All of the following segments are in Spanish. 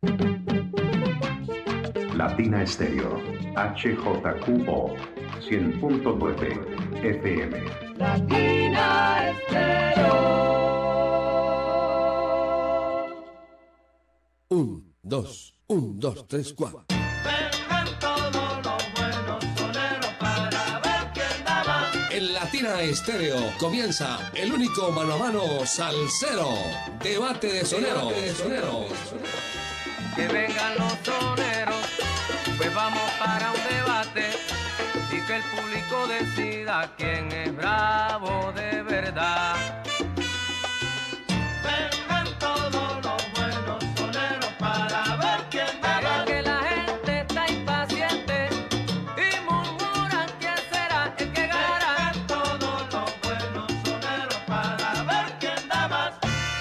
Latina Estéreo, HJQO, 100.9 FM. Latina Estéreo. 1, 2, 1, 2, 3, 4. Vengan todos los buenos soneros para ver quién da más. En Latina Estéreo comienza el único mano a mano salsero. Debate de soneros. Que vengan los soneros, pues vamos para un debate y que el público decida quién es bravo de verdad. Vengan todos los buenos soneros para ver quién da más. Es que la gente está impaciente y murmuran quién será el que ganará. Vengan todos los buenos soneros para ver quién da más.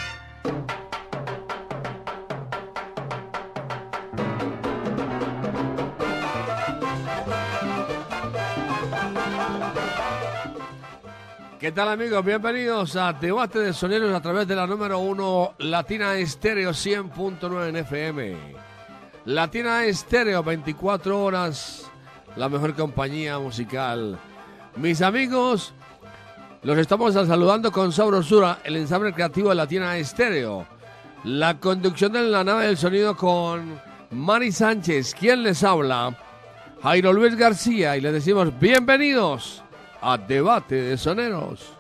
¿Qué tal, amigos? Bienvenidos a Debate de Soneros a través de la número 1 Latina Estéreo 100.9 en FM. Latina Estéreo, 24 horas, la mejor compañía musical. Mis amigos, los estamos saludando con sabrosura, el ensamble creativo de Latina Estéreo. La conducción de la nave del sonido con Mari Sánchez, quien les habla, Jairo Luis García, y les decimos bienvenidos a Debate de Soneros.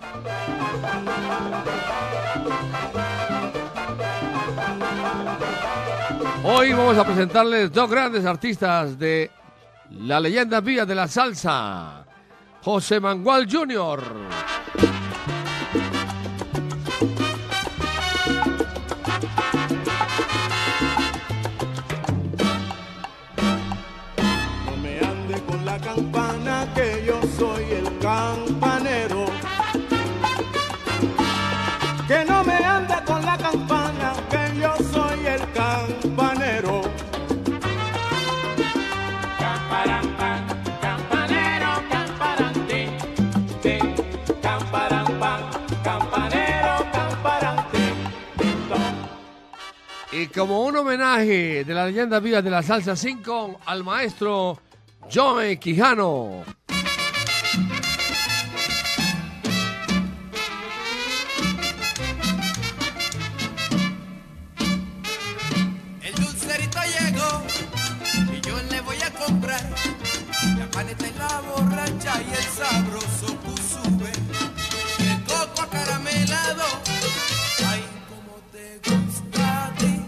Hoy vamos a presentarles dos grandes artistas de la leyenda viva de la salsa, José Mangual Jr. No me ande con la campana que yo soy el campanero. Que no me ande con la campana que yo soy el campanero. Camparampan, campanero, camparante, Camparampan, campanero, camparante. Y como un homenaje de la leyenda viva de la salsa 5 al maestro Joe Quijano. El dulcerito llegó y yo le voy a comprar la paneta y la borracha y el sabroso sube. El coco acaramelado, ay, como te gusta a ti.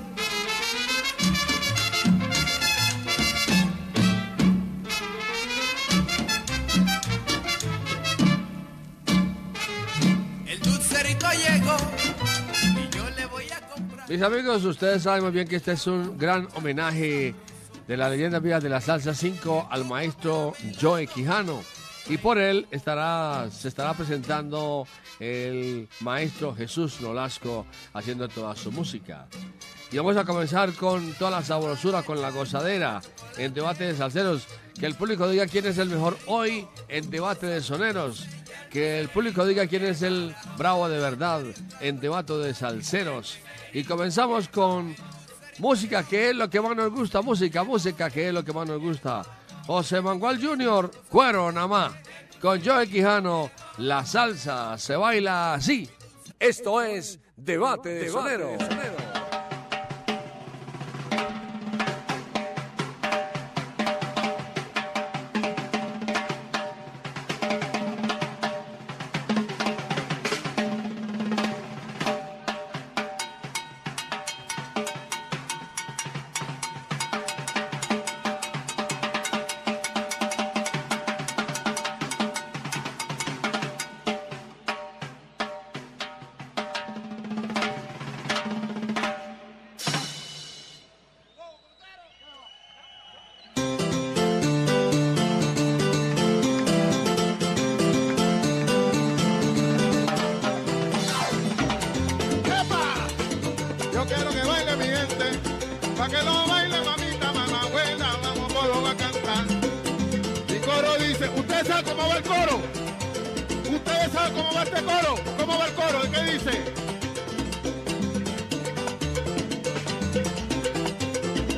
El dulcerito llegó y yo le voy a comprar. Mis amigos, ustedes saben muy bien que este es un gran homenaje de la leyenda viva de la salsa 5 al maestro Joe Quijano. Y por él se estará presentando el maestro Jesús Nolasco haciendo toda su música. Y vamos a comenzar con toda la sabrosura, con la gozadera en Debate de Salseros. Que el público diga quién es el mejor hoy en Debate de Soneros. Que el público diga quién es el bravo de verdad en Debate de Salseros. Y comenzamos con música, que es lo que más nos gusta. Música, que es lo que más nos gusta. José Mangual Jr., Cuero Namá. Con Joe Quijano, la salsa se baila así. Esto es Debate de Soneros. Yo quiero que baile mi gente, pa' que lo baile mamita, mamá buena, vamos coro a cantar. Mi coro dice, ¿ustedes saben cómo va el coro? ¿Ustedes saben cómo va este coro? ¿Cómo va el coro? ¿Qué dice?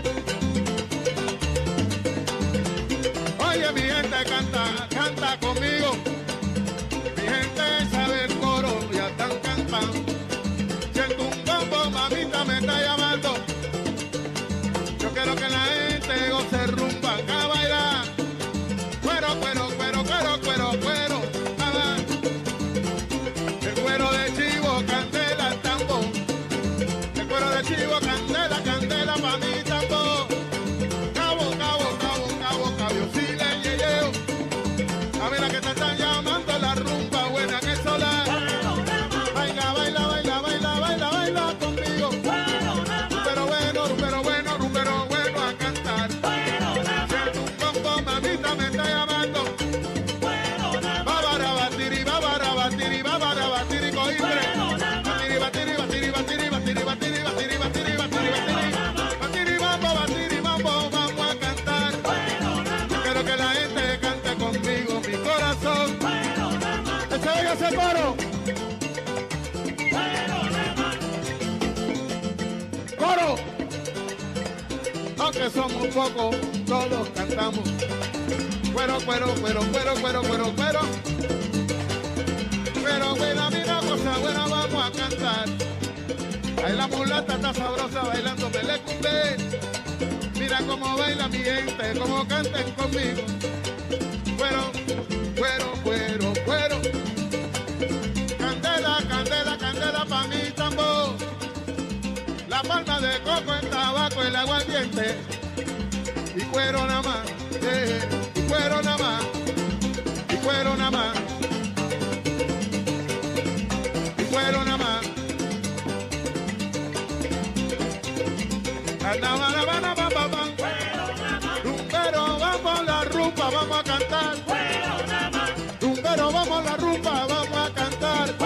gente canta conmigo. Mi gente sabe el coro, ya están cantando. Siento un bombo, mamita me está llamando. Yo quiero que la gente goce rumba, a bailar. Cuero, cuero, cuero, cuero, cuero, cuero, nada. El cuero de chivo, candela, el tambo. El cuero de chivo, candela, candela, pa' mi tambo. Cabo, cabo, cabo, cabo, cabo, sí le yeyeo. A ver la que te están llamando, la rumba buena que sola. Baila, baila, baila, baila, baila, baila conmigo. Pero bueno a cantar. Siento un bombo, mamita me está llamando. Babara, batiri, coimbre. Batiri, batiri, batiri, batiri, batiri, batiri, batiri, batiri, batiri, batiri, batiri, mambo, vamos a cantar. Yo quiero que la gente cante conmigo, mi corazón. ¡Ese oiga ese coro! ¡Coro! Aunque somos pocos, todos cantamos. Cuero, cuero, cuero, cuero, cuero, cuero, cuero. Pero buena, mira, cosa buena, vamos a cantar. Ahí la mulata está sabrosa bailando melecumbe. Mira cómo baila mi gente, cómo canten conmigo. Cuero, cuero, cuero, cuero. Candela, candela, candela pa' mi tambor. La palma de coco, el tabaco, el aguardiente. Y cuero nada más, y cuero nada más, y cuero nada más. Y cuero nada más. Rumbero, vamos la rumba, vamos a cantar. Rumbero, vamos la rumba, vamos a cantar.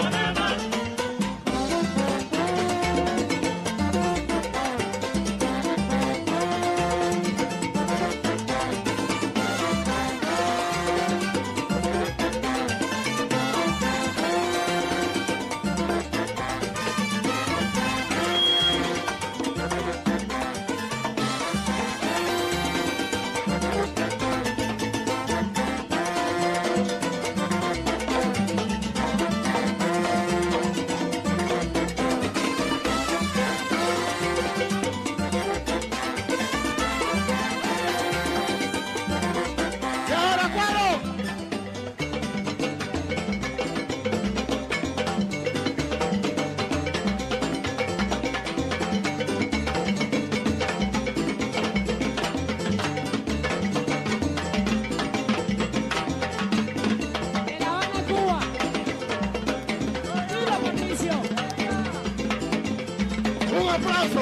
Un aplauso.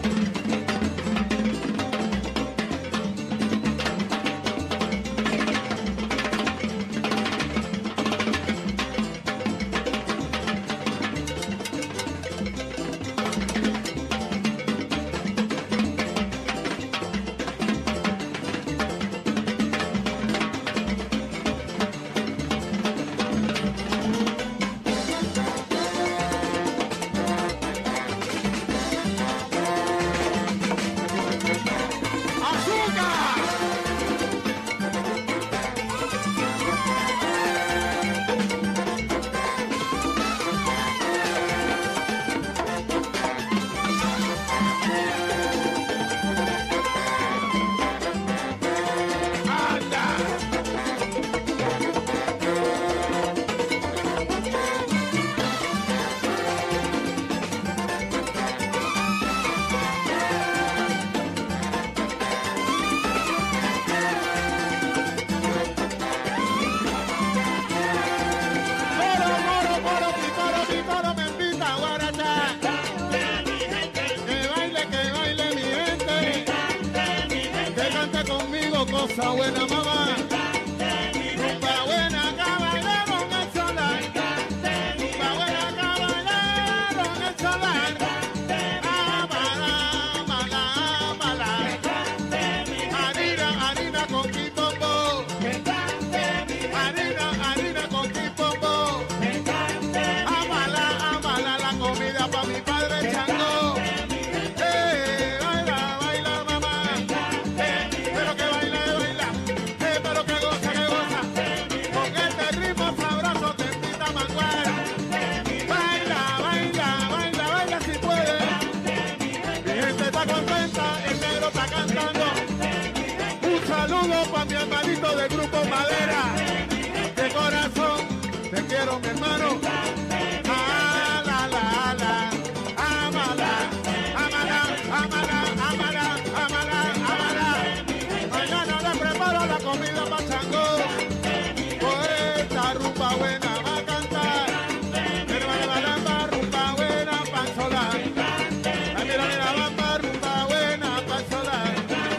Cosa buena, mamá. Rumba buena, caballero en el solar. Rumba buena, caballero en el solar. Amala, amala, amala. Harina, harina con quitombo. Harina, harina con quitombo. Amala, amala la comida pa' mi padre Chango. Baila, baila, mamá. Pero que baila, baila. está contenta, el negro está cantando. Un saludo para mi hermanito del grupo Madera. De corazón, te quiero mi hermano. Ah, la, la, la. Amala, amala, amala, amala, amala, amala. Mañana le preparo la comida para Chango. Por esta rumba buena va a cantar. Pero vale, vale, rumba buena para solar. Mira, mira, va rumba buena para solar.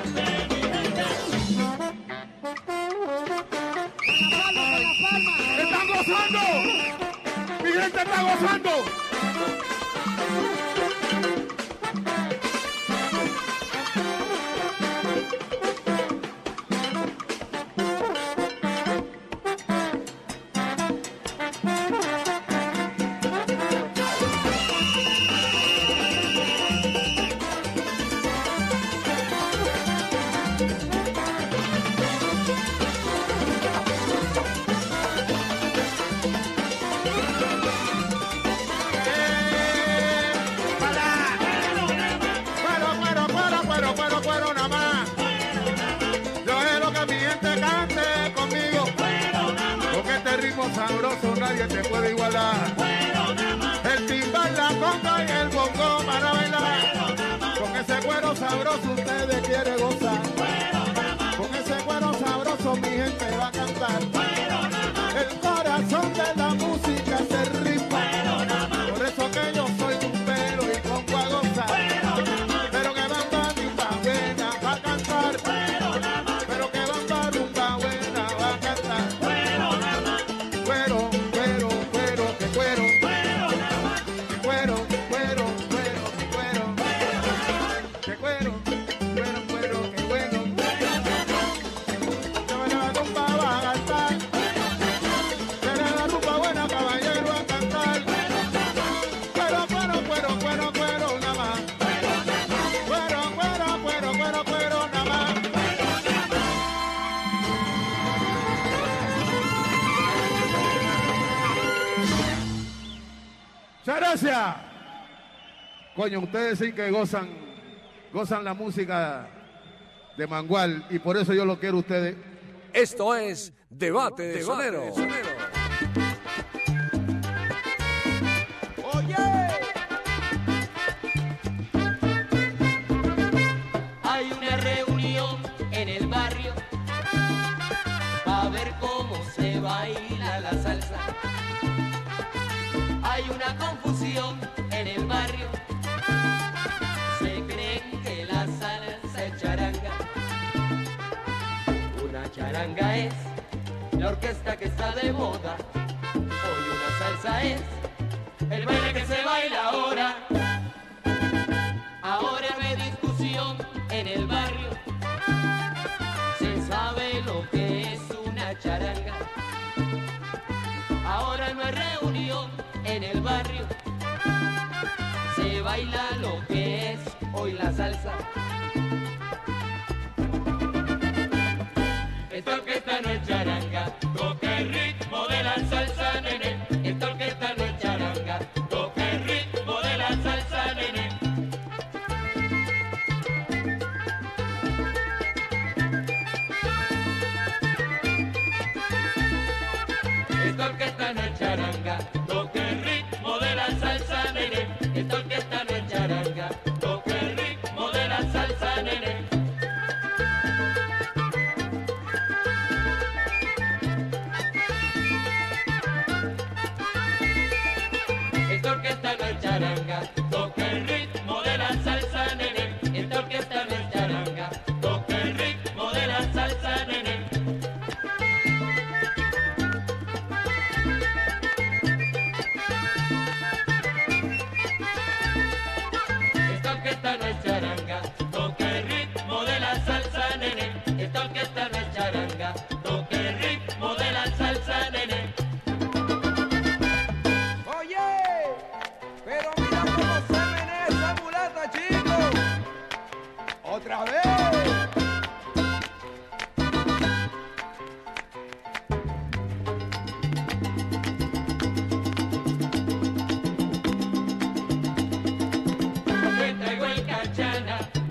¡Están gozando! ¡Mi gente está gozando! Cuero nada más. Yo quiero que mi gente cante conmigo. Porque este ritmo sabroso nadie te puede igualar. El timbal, la conga y el bongo para bailar. Con ese cuero sabroso ustedes quieren gozar. Con ese cuero sabroso mi gente va a cantar. El corazón de la música se ritmo. Por eso que yo soy un pero y pongo a gozar. Pero que bamba rumba buena va a cantar. Pero que bamba rumba buena va a cantar. Cuero, cuero, cuero, que cuero. Que cuero, cuero, cuero, que cuero. Que cuero, cuero, cuero, que bueno. Que la rumba va a cantar. Que la rumba buena caballero a cantar. Cuero, cuero, cuero, cuero, cuero, nada más. Cuero, cuero, cuero, cuero, cuero, nada más. Muchas gracias. Coño, ustedes sí que gozan la música de Mangual y por eso yo lo quiero a ustedes. Esto es Debate de Sonero. Hay una reunión en el barrio para ver cómo se baila la salsa. Hay una confusión en el barrio. Se creen que la salsa es charanga. Una charanga es la orquesta que está de moda. Hoy una salsa es el baile que se baila ahora. Ahora no hay discusión en el barrio. Se sabe lo que es una charanga. Ahora no hay reunión en el barrio. Se baila lo que es hoy la salsa. Esta orquesta no es charanga, toca el ritmo de la salsa, nene. Esta orquesta no es charanga, toca el ritmo de la salsa, nene. Esta orquesta no es charanga, toca el ritmo de la salsa, nene. Esta orquesta no es charanga, toca el ritmo de la salsa, nene. Esta orquesta no es charanga, toca el ritmo de la salsa, nene. Esta orquesta no es charanga, toca el ritmo de la salsa, nene. Esta orquesta no es charanga, toca el ritmo de la salsa, nene. Esta orquesta no es charanga, toca el ritmo de la salsa, nene. Pero mira cómo se menea esa mulata, chicos. Otra vez. Te traigo el cachana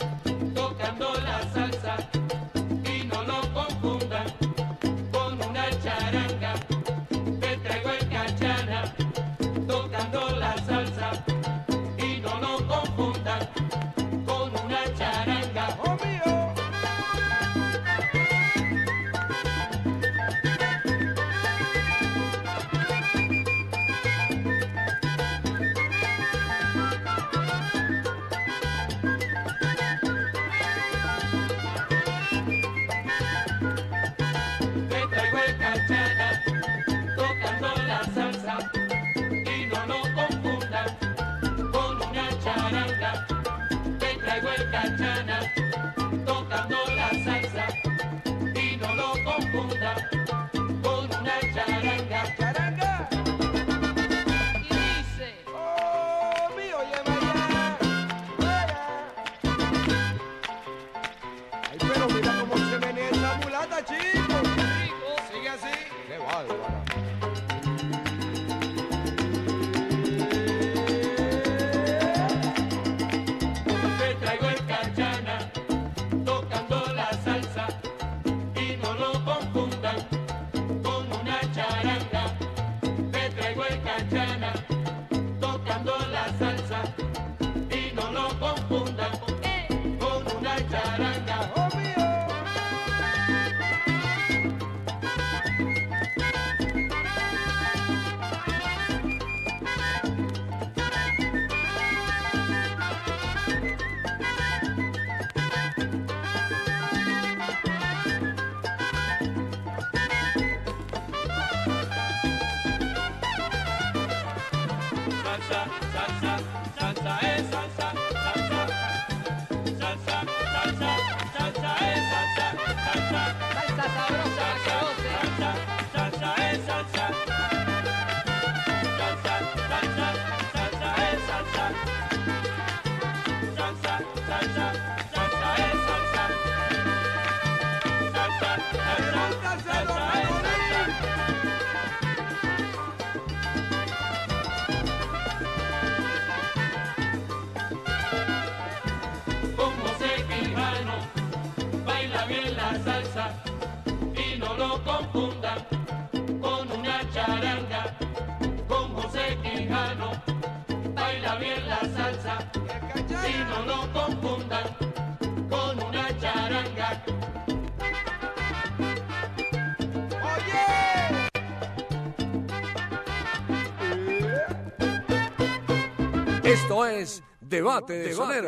charanga. Salsa, salsa, salsa es salsa, salsa. Salsa, salsa, salsa es salsa, salsa. Salsa sabrosa, la que goce. Salsa, salsa es salsa. Salsa, salsa, salsa es salsa. Salsa, salsa, salsa es salsa. Salsa, salsa, salsa es salsa. Con José Quijano baila bien la salsa y no lo confundan con una charanga. Con José Quijano baila bien la salsa y no lo confundan con una charanga. Esto es Debate de Sonero.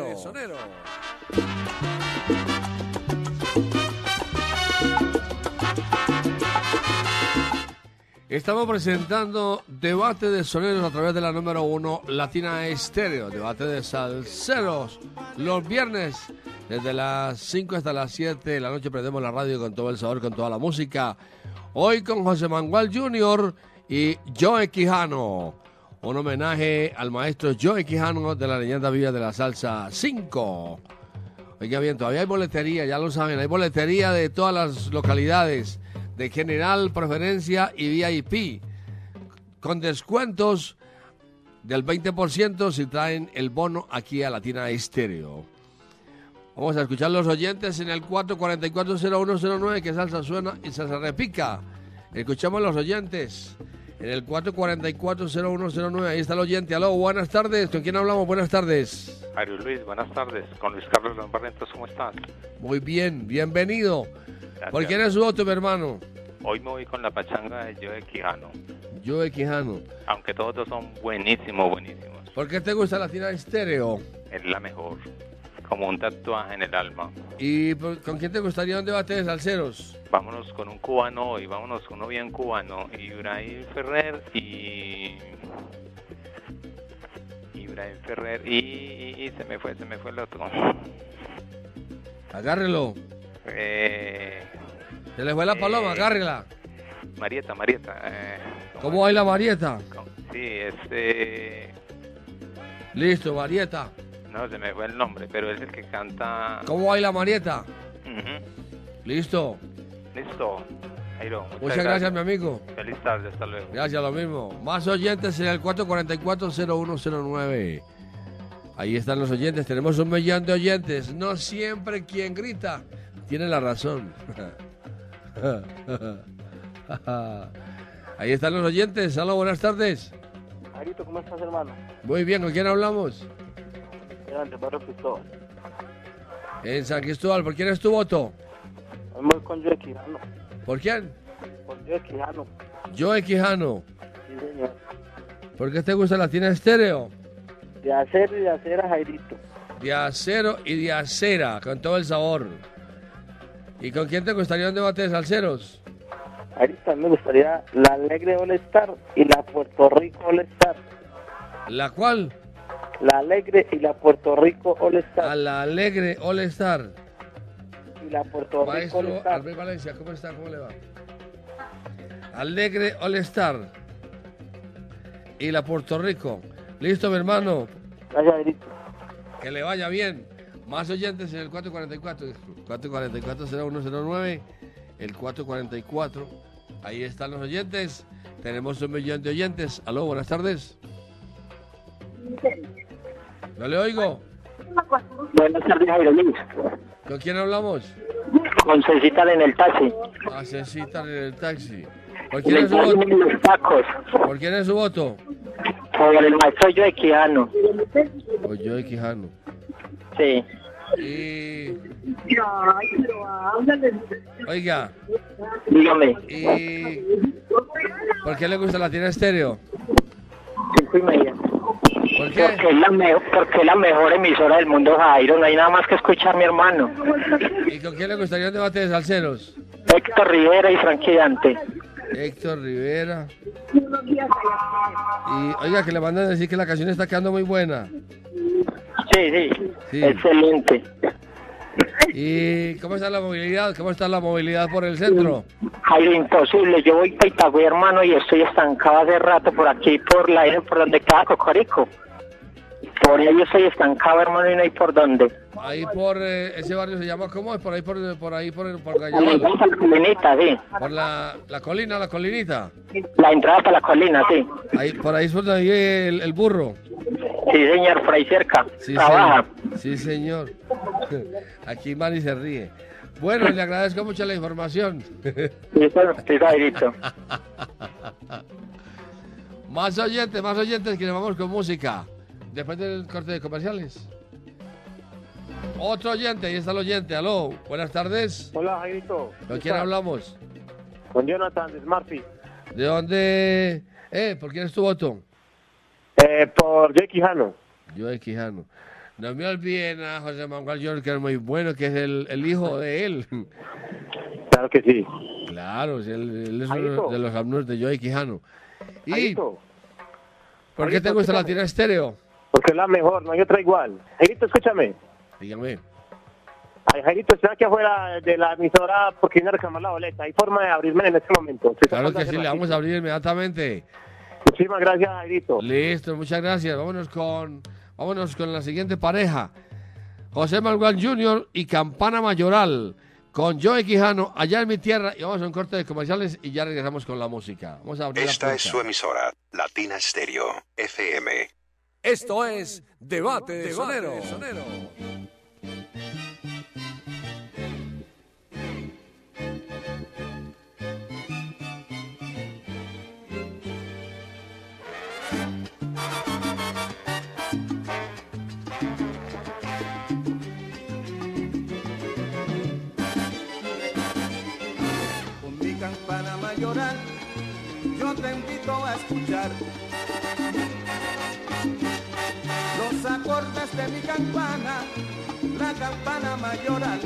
Estamos presentando Debate de Soneros a través de la número 1 Latina Estéreo, debate de salseros. Los viernes, desde las 5 hasta las 7 de la noche, prendemos la radio con todo el sabor, con toda la música. Hoy con José Manuel Jr. y Joe Quijano. Un homenaje al maestro Joe Quijano de la leyenda viva de la salsa 5. Oiga bien, todavía hay boletería, ya lo saben, hay boletería de todas las localidades, de general, preferencia y VIP, con descuentos del 20% si traen el bono aquí a Latina Estéreo. Vamos a escuchar los oyentes en el 444-0109, que salsa suena y salsa repica. Escuchamos los oyentes en el 444-0109, ahí está el oyente. Aló, buenas tardes, ¿con quién hablamos? Buenas tardes. Mario Luis, buenas tardes. Con Luis Carlos Barrientos, ¿cómo estás? Muy bien, bienvenido. Gracias. ¿Por quién es su voto, mi hermano? Hoy me voy con la pachanga de Joe Quijano. Joe Quijano. Aunque todos dos son buenísimos, buenísimos. ¿Por qué te gusta Latina Estéreo? Es la mejor. Como un tatuaje en el alma. ¿Y con quién te gustaría un debate de salseros? Vámonos con un cubano hoy, vámonos con uno bien cubano. Ibrahim Ferrer y se me fue el otro. Agárrelo. Se le fue la paloma, agárrela. Marieta. ¿Cómo baila Marieta? Sí, Listo, Marieta. no, se me fue el nombre, pero es el que canta. ¿Cómo baila Marieta? Ujú. Listo. Listo. Jairo, Muchas gracias, mi amigo. Feliz tarde, hasta luego. Gracias, lo mismo. Más oyentes en el 444-0109. Ahí están los oyentes. Tenemos 1 millón de oyentes. No siempre quien grita tiene la razón. Ahí están los oyentes. Hola, buenas tardes. Jairito, ¿cómo estás, hermano? Muy bien, ¿con quién hablamos? Grande, Barrio Cristóbal. En San Cristóbal. ¿Por quién es tu voto? Vamos con Joe Quijano. ¿Por quién? Con Joe Quijano. Joe Quijano. Sí, señor. ¿Por qué te gusta Latina Estéreo? De acero y de acera, Jairito. De acero y de acera, con todo el sabor. ¿Y con quién te gustaría un debate de salseros? Jairito, a mí me gustaría la Alegre All Star y la Puerto Rico All Star. ¿La cuál? La Alegre y la Puerto Rico All Star. A la Alegre All Star. Y la Puerto Rico All Maestro Star. Albert Valencia, ¿cómo está? ¿Cómo le va? Alegre All Star. Y la Puerto Rico. Listo, mi hermano. Gracias, Jairito. Que le vaya bien. Más oyentes en el 444-0109. El 444. Ahí están los oyentes. Tenemos 1 millón de oyentes. Aló, buenas tardes. No le oigo. Buenas tardes, Jairo Luis. ¿Con quién hablamos? Con Cecita en el taxi. A Cecita en el taxi. ¿Por quién es su voto? Los tacos. ¿Por quién es su voto? Por el maestro Joe Quijano. O Joe Quijano. Sí. Y Ay, pero háblale. Oiga, Dígame. ¿y por qué le gusta Latina Estéreo? 5:30. ¿Por qué? Porque es la mejor emisora del mundo, Jairo. No hay nada más que escuchar, mi hermano. ¿Y con quién le gustaría un debate de salseros? Héctor Rivera y Frankie Dante. Héctor Rivera. Y oiga, que le mandan a decir que la canción está quedando muy buena. Sí. Sí. Excelente. ¿Y cómo está la movilidad? ¿Cómo está la movilidad por el centro? Jairo, imposible. Yo voy para Itagüí, hermano, y estoy estancado hace rato por aquí, por la N, por donde queda Cocorico. Por ahí yo estoy estancado, hermano, y no hay por dónde. Ahí por ese barrio se llama, ¿cómo es? Por ahí, por La Gallabal. entrada para la colinita, sí. Por la colina, la colinita. La entrada para la colina, sí. Ahí, por ahí es por ahí el burro. Sí, señor, por ahí cerca. Sí, Trabaja. Sí, señor. Aquí Mari se ríe. Bueno, le agradezco mucho la información. Sí, Jairito. Más oyentes que nos vamos con música. Después del corte de comerciales. Otro oyente, ahí está el oyente. Aló, buenas tardes. Hola, Jairito. ¿Con quién hablamos? Con Jonathan de Smarty. ¿De dónde? ¿Por quién es tu voto? Por Joe Quijano. Joe Quijano. No me olviden a José Manuel Jr., que es muy bueno, que es el hijo de él. Claro que sí. Claro, sí, él es Jairito. uno de los alumnos de Joe Quijano. ¿Y Jairito. por qué te gusta la Latina Estéreo? Porque es la mejor, no hay otra igual. Jairito, escúchame. Dígame. Ay, Jairito, estoy aquí afuera de la emisora porque vine a reclamar la boleta. Hay forma de abrirme en este momento. Estoy Claro tratando que de sí, hacer le vamos ratito. a abrir inmediatamente. Muchísimas gracias, Jairito. Listo, muchas gracias. Vámonos con la siguiente pareja. José Manuel Jr. y Campana Mayoral con Joe Quijano allá en mi tierra. Y vamos a un corte de comerciales y ya regresamos con la música. Vamos a abrir la Esta puerta. es su emisora, Latina Estéreo, FM. Esto es Debate de Sonero. Con mi campana mayoral, yo te invito a escuchar los acordes de mi campana, la campana mayoral.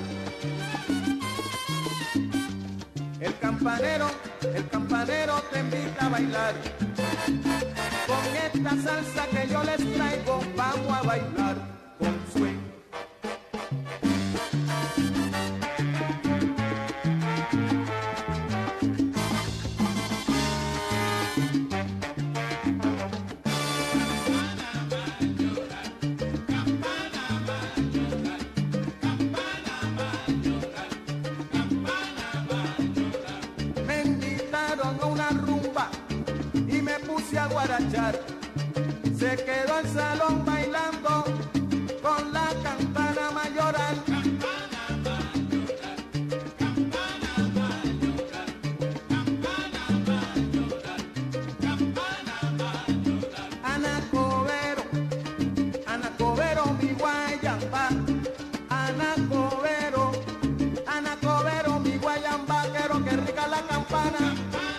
El campanero te invita a bailar. Con esta salsa que yo les traigo, vamos a bailar con swing. Me invitaron a una rumba y me puse a guarachar. Se quedó el salón bailando con la campana mayoral. Ana Covero, mi guayamba. Ana Covero, mi guayamba. Quiero que rica la campana.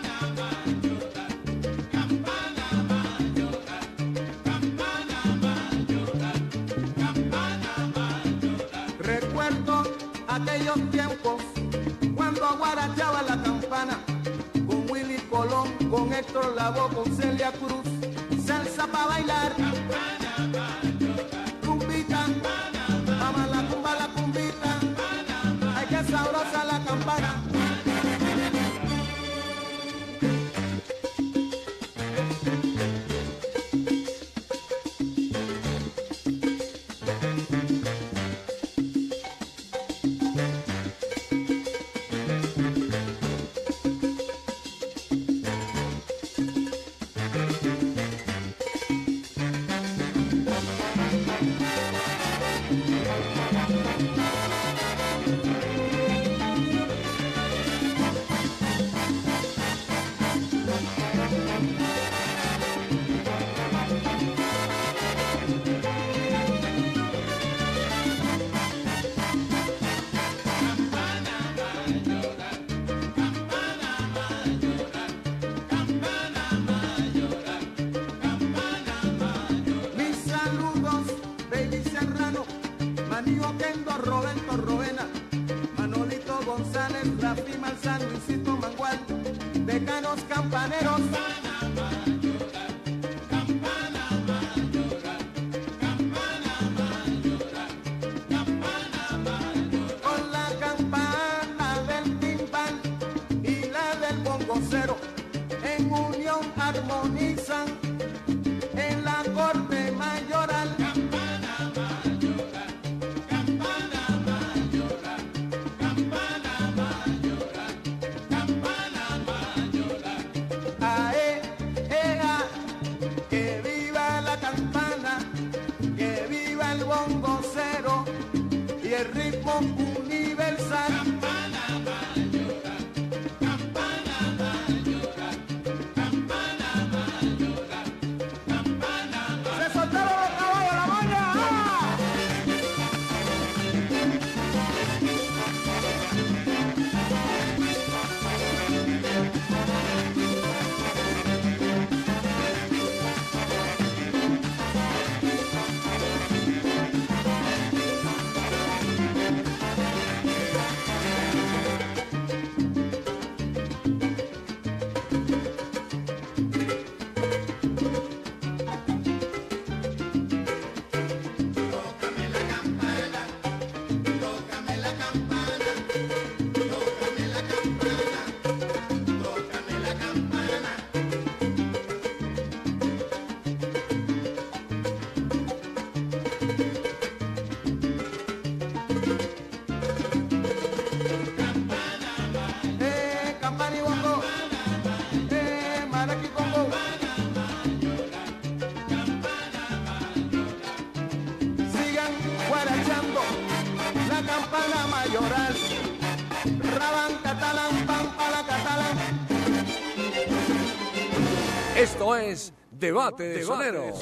Recuerdo aquellos tiempos cuando aguarachaba la campana con Willy Colón, con Héctor Lavoe, con Celia Cruz, salsa para bailar, cumbita, vamos la cumbita, ay que sabrosa la campana. ritmo universal. Campana mayora, campana mayora, campana mayora, campana mayora. Se soltaron los caballos, la moña. Tócame la campana, tócame la campana, tócame la campana, tócame la campana. Campana y bongo. Maracay congo. Sigan guarachando la campana mayoral. Raban catalán, pan para catalán. Esto es Debate de Sonero.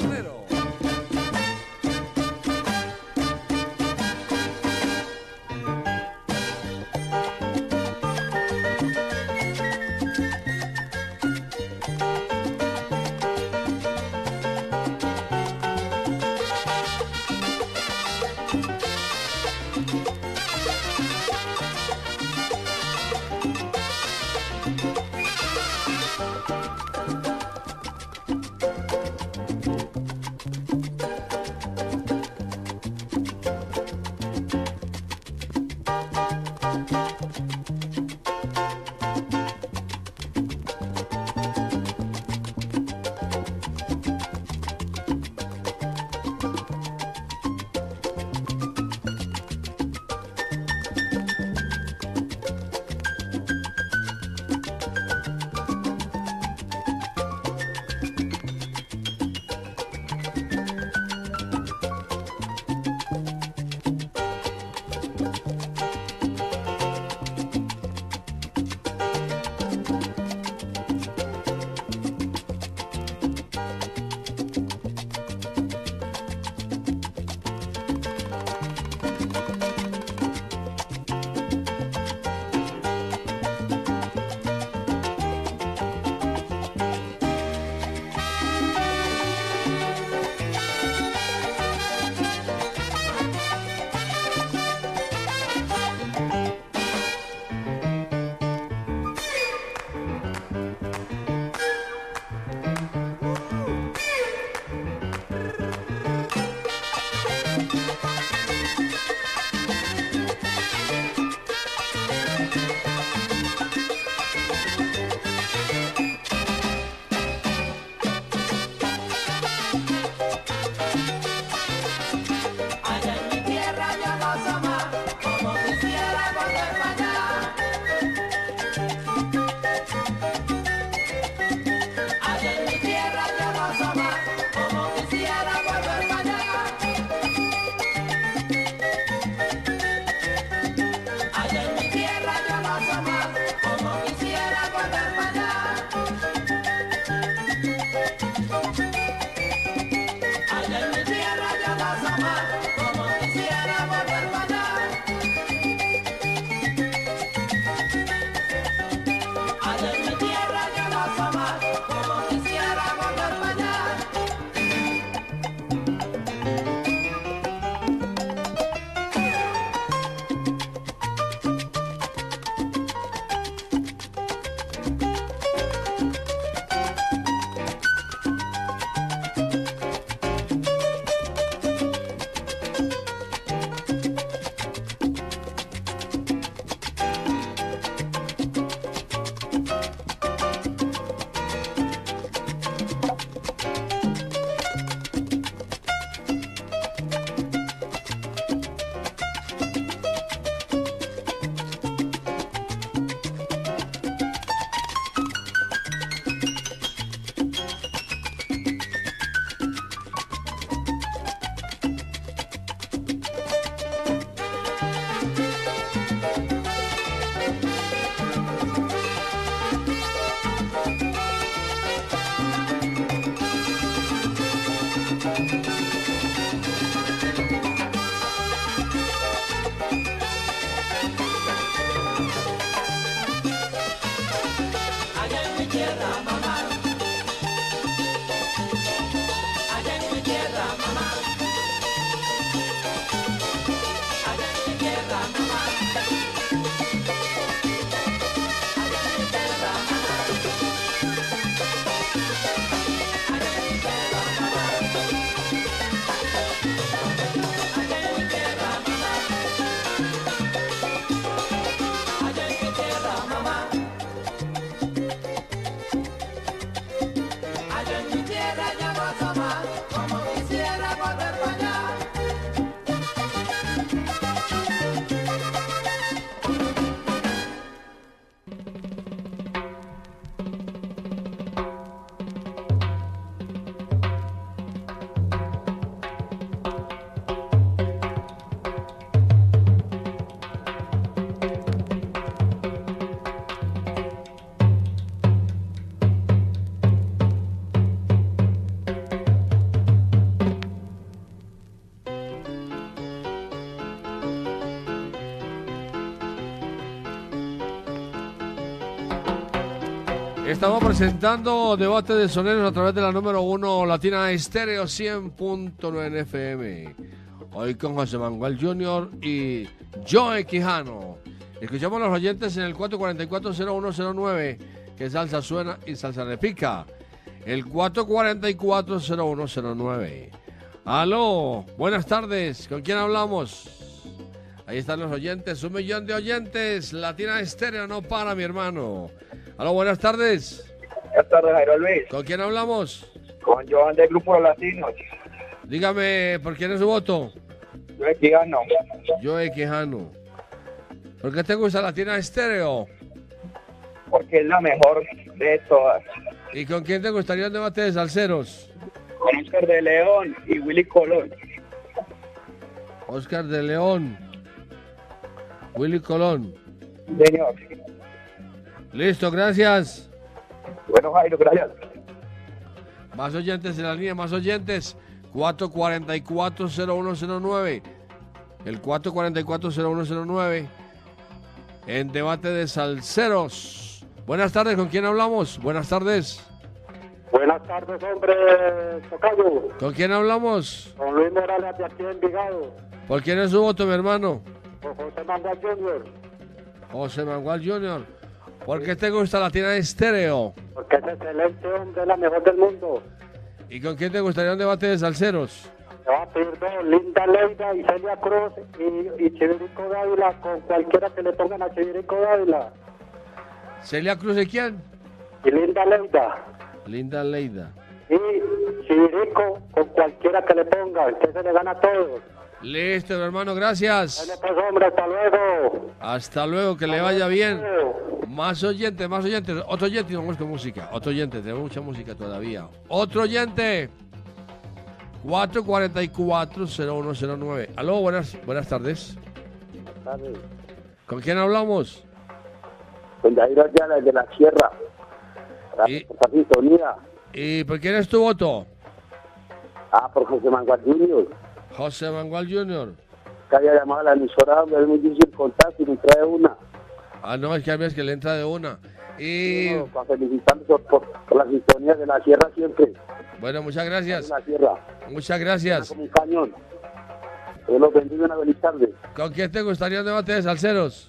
Estamos presentando Debate de Soneros a través de la número 1 Latina Estéreo 100.9 FM. Hoy con José Manuel Jr. y Joe Quijano. Escuchamos a los oyentes en el 444-0109, que salsa suena y salsa repica. El 444-0109. Aló, buenas tardes, ¿con quién hablamos? Ahí están los oyentes, 1 millón de oyentes. Latina Estéreo no para, mi hermano. Aló, buenas tardes. Buenas tardes, Jairo Luis. ¿Con quién hablamos? Con Joan del Grupo Los Latinos. Dígame, ¿por quién es su voto? Joe Quijano. Joe Quijano. ¿Por qué te gusta Latina Estéreo? Porque es la mejor de todas. ¿Y con quién te gustaría un debate de salseros? Con Oscar de León y Willy Colón. Oscar de León. Willy Colón. Señor. Listo, gracias. Bueno, Jairo, gracias. Más oyentes en la línea, más oyentes. 444-0109. El 444-0109. En debate de salseros. Buenas tardes, ¿con quién hablamos? Buenas tardes. Buenas tardes, hombre, tocayo. ¿Con quién hablamos? Con Luis Morales de aquí en Envigado. ¿Por quién es su voto, mi hermano? Con José Manuel Jr. José Manuel Jr. ¿Por qué te gusta Latina Estéreo? Porque es excelente, hombre, la mejor del mundo. ¿Y con quién te gustaría un debate de salseros? Te va a pedir dos, Linda Leida y Celia Cruz y Chivirico Dávila, con cualquiera que le pongan a Chivirico Dávila. ¿Celia Cruz y quién? Y Linda Leida. Linda Leida. Y Chivirico, con cualquiera que le ponga, usted se le gana a todos. Listo, mi hermano, gracias. Bueno, pues, hombre, hasta luego. Hasta luego, que le vaya bien. Más oyentes, más oyentes. Otro oyente, vamos con música. Otro oyente, tenemos mucha música todavía. Otro oyente. 444-0109. Aló, buenas tardes. Buenas tardes. ¿Con quién hablamos? Con Jairo Ayala, desde la Sierra. ¿Y por quién es tu voto? Por José Manuel Jr. José Manuel Jr. Que había llamado a la emisora, es muy difícil contar si me trae una. No, es que a mí es que le entra de una. Y... No, para felicitarlos por la sintonía de la Sierra siempre. Bueno, muchas gracias. La Sierra. Muchas gracias. Como un cañón. Dios los bendiga, una feliz tarde. ¿Con quién te gustaría un debate de salseros?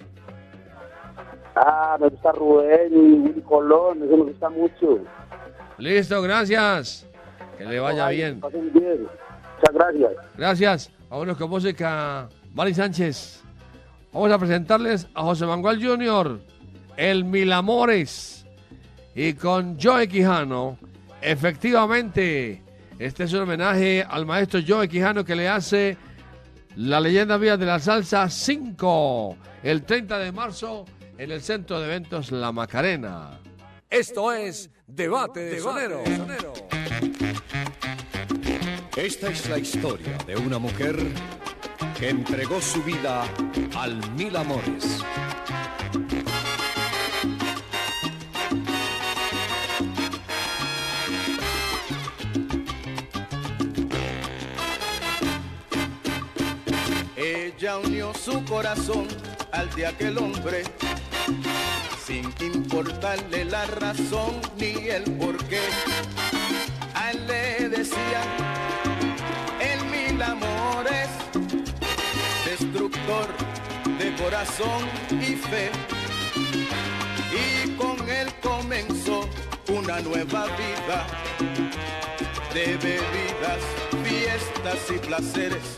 Me gusta Rubén y Willy Colón, eso me gusta mucho. Listo, gracias. Que le vaya bien. Pasen bien. Muchas gracias. Gracias. Vámonos con música. Mari Sánchez. Vamos a presentarles a José Manuel Jr., el Mil Amores. Y con Joe Quijano, efectivamente, este es un homenaje al maestro Joe Quijano que le hace la leyenda viva de la salsa 5, el 30 de marzo en el Centro de Eventos La Macarena. Esto es Debate de Sonero. Esta es la historia de una mujer que entregó su vida al Mil Amores. Ella unió su corazón al de aquel hombre, sin importarle la razón ni el porqué. A él le decían el Mil Amores, destructor de corazón y fe. Y con él comenzó una nueva vida de bebidas, fiestas y placeres,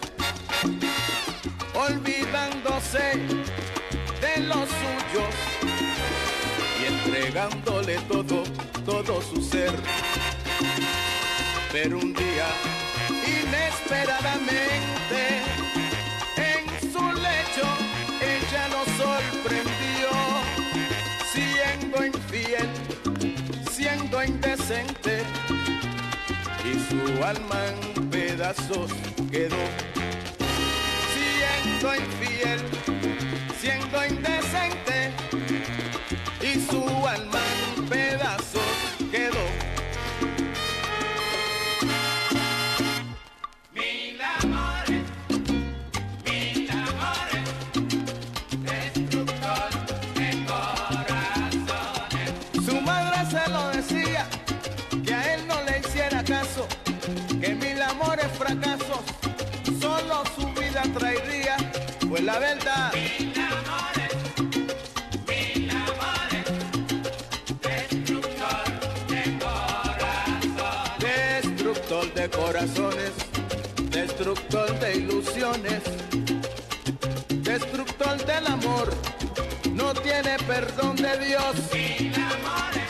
olvidándose de los suyos y entregándole todo su ser. Pero un día, inesperadamente, en su lecho, ella lo sorprendió, siendo infiel, siendo indecente, y su alma en pedazos quedó. Siendo infiel, siendo indecente, y su alma en pedazos quedó. Mil amores, destructor de corazones. Su madre se la verdad. Destructor de corazones, destructor de ilusiones, destructor del amor, no tiene perdón de Dios. Mil amores,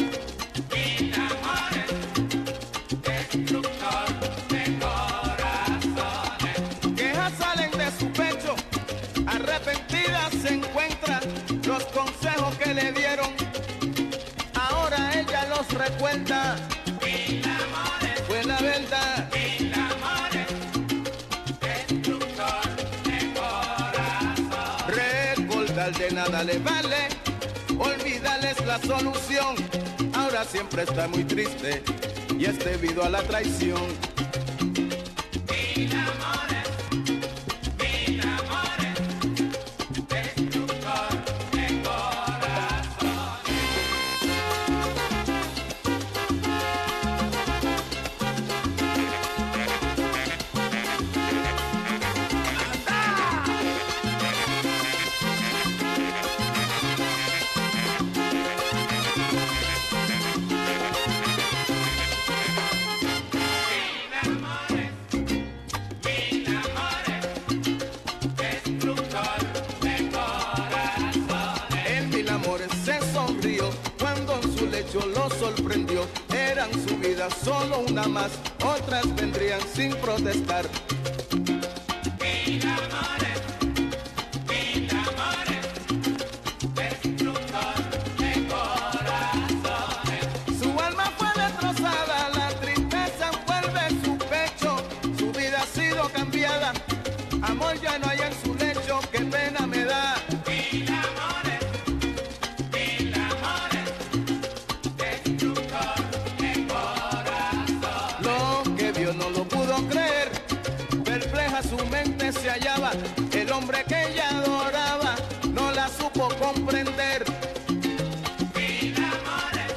destructor de corazones. Quejas salen de su pecho, arrepentidas se encuentran los consejos que le dieron. Ahora ella los recuerda. Mil amores, fue la verdad. Mil amores, destructor de corazón. Recordar de nada le vale, olvidar es la solución. Ahora siempre está muy triste y es debido a la traición. Mil amores, destructor de corazón. Lo sorprendió, eran su vida solo una más, otras vendrían sin protestar. Mil amores, destructor de corazones. Su alma fue destrozada, la tristeza envuelve su pecho, su vida ha sido cambiada, amor ya no hay en su lecho, qué pena me da. Mil amores, no lo pudo creer, perpleja su mente se hallaba, el hombre que ella adoraba no la supo comprender. Mil amores,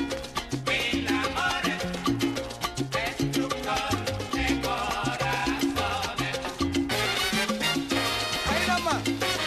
destructor de corazones. Ahí nomás.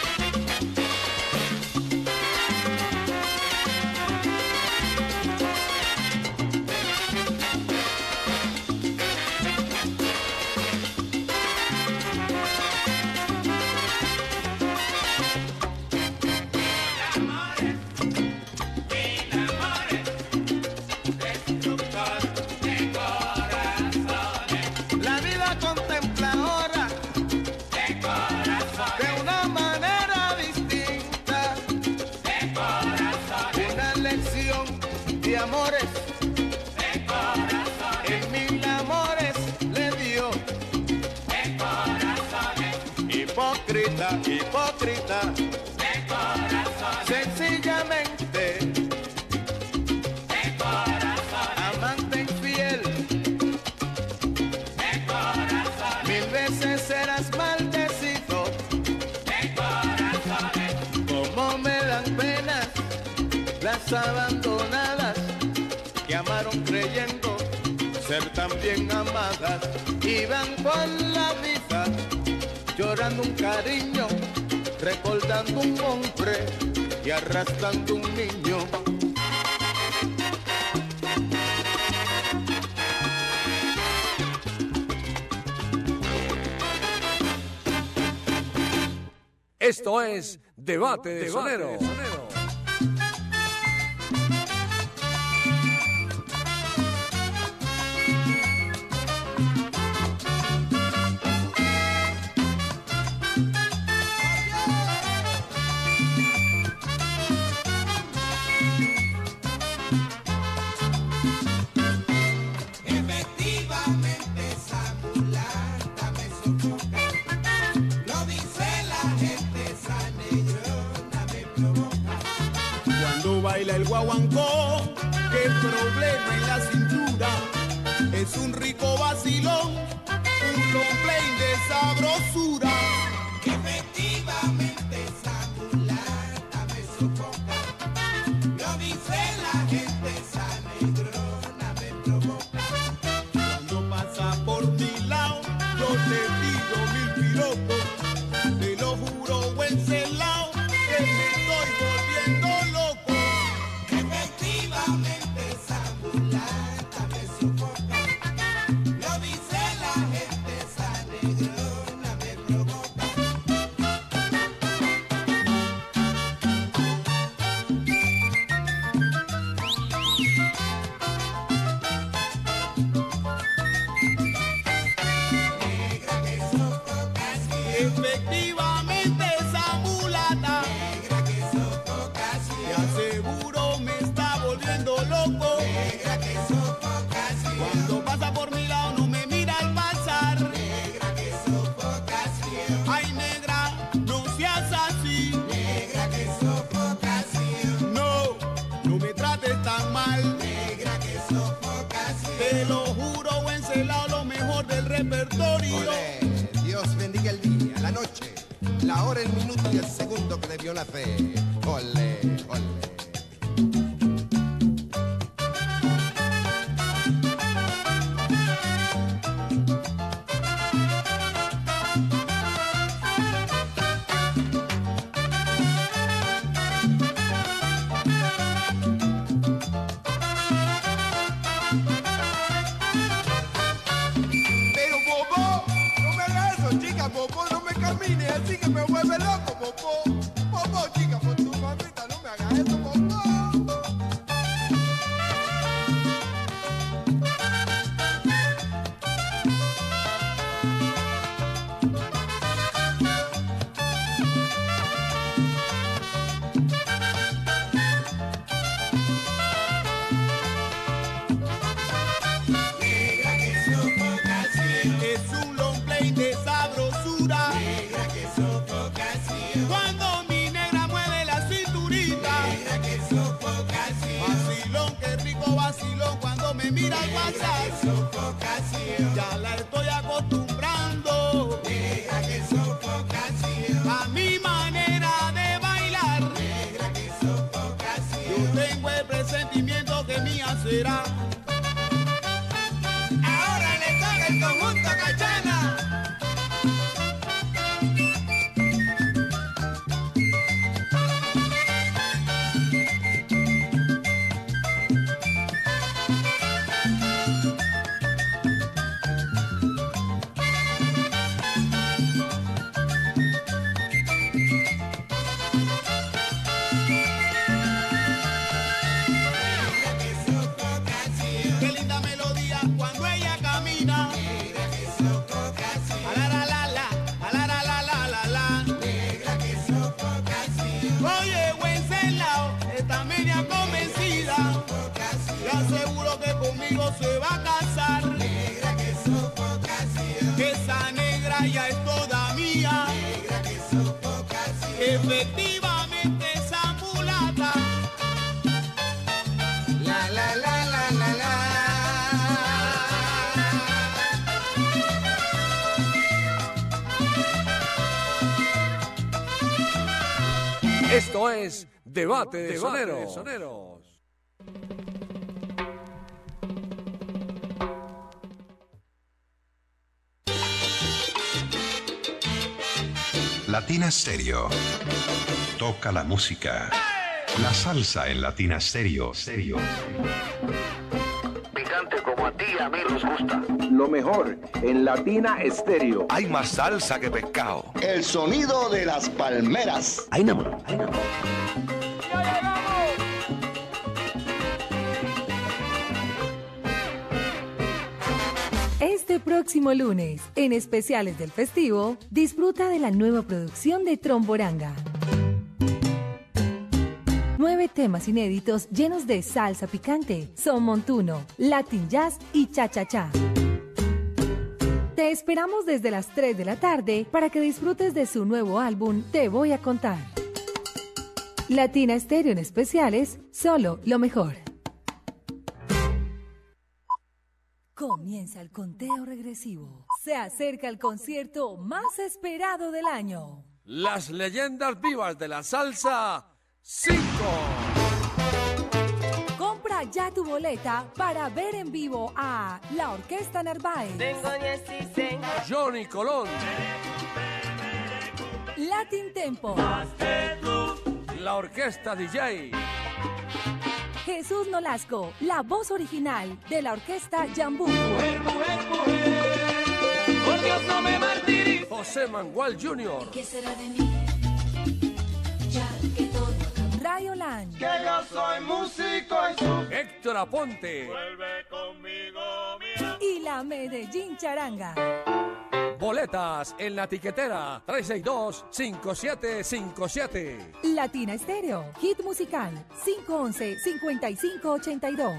Amores, de corazones, en mil amores le dio, de corazones, hipócrita, de corazones, sencillamente, de corazones, amante infiel, de corazones, mil veces serás maldecido, de corazones, como me dan penas las abandonadas que amaron creyendo ser también amadas y van por la vida llorando un cariño, recordando un hombre y arrastrando un niño. Esto es Debate de Sonero. Baila el guaguancó, qué problema en la cintura, es un rico vacilón, un long play de sabrosura. Efectivamente esa mulata me sofoca, lo dice la gente, esa negrona me provoca. Cuando pasa por mi lado, yo te digo mil piropos, te lo juro hora, el minuto y el segundo que debió nacer. Ole, ole. Popó, no me camine así que me vuelve loco, Popó. Popó, chica, por tu mamita, no me hagas eso, Popó. Cuando mi negra mueve la cinturita, negra que sofocación. Vacilón, qué rico vacilón cuando me mira el WhatsApp. Ya la estoy acostumbrando, negra que sofocación. A mi manera de bailar, negra que sofocación. Yo tengo el presentimiento que mía será. Ahora le toca el conjunto Cachana. Se va a casar, negra que sofocación. Esa negra ya es toda mía, negra que sofocación. Efectivamente esa mulata, la la la la la la. Esto es Debate de Soneros. Latina Stereo. Toca la música. La salsa en Latina Stereo. Picante como a ti y a mí nos gusta. Lo mejor en Latina Stereo. Hay más salsa que pescado. El sonido de las palmeras. Ahí nada más. Este próximo lunes, en especiales del festivo, disfruta de la nueva producción de Tromboranga. 9 temas inéditos llenos de salsa picante, son montuno, latin jazz y cha-cha-cha. Te esperamos desde las 3 de la tarde para que disfrutes de su nuevo álbum Te Voy a Contar. Latina Stereo en especiales, solo lo mejor. Comienza el conteo regresivo. Se acerca el concierto más esperado del año. Las leyendas vivas de la salsa 5. Compra ya tu boleta para ver en vivo a la Orquesta Narváez. Johnny Colón. Latin Tempo. La Orquesta DJ. Jesús Nolasco, la voz original de la Orquesta Jambú. Mujer, por Dios no me martirices. José Mangual Jr. ¿Qué será de mí? Ya que todo acabó. Rayo Lan. Que yo soy músico y su... Héctor Aponte. Vuelve conmigo, mira. Y la Medellín Charanga. Boletas en la tiquetera 362-5757. Latina Stereo, hit musical 511-5582.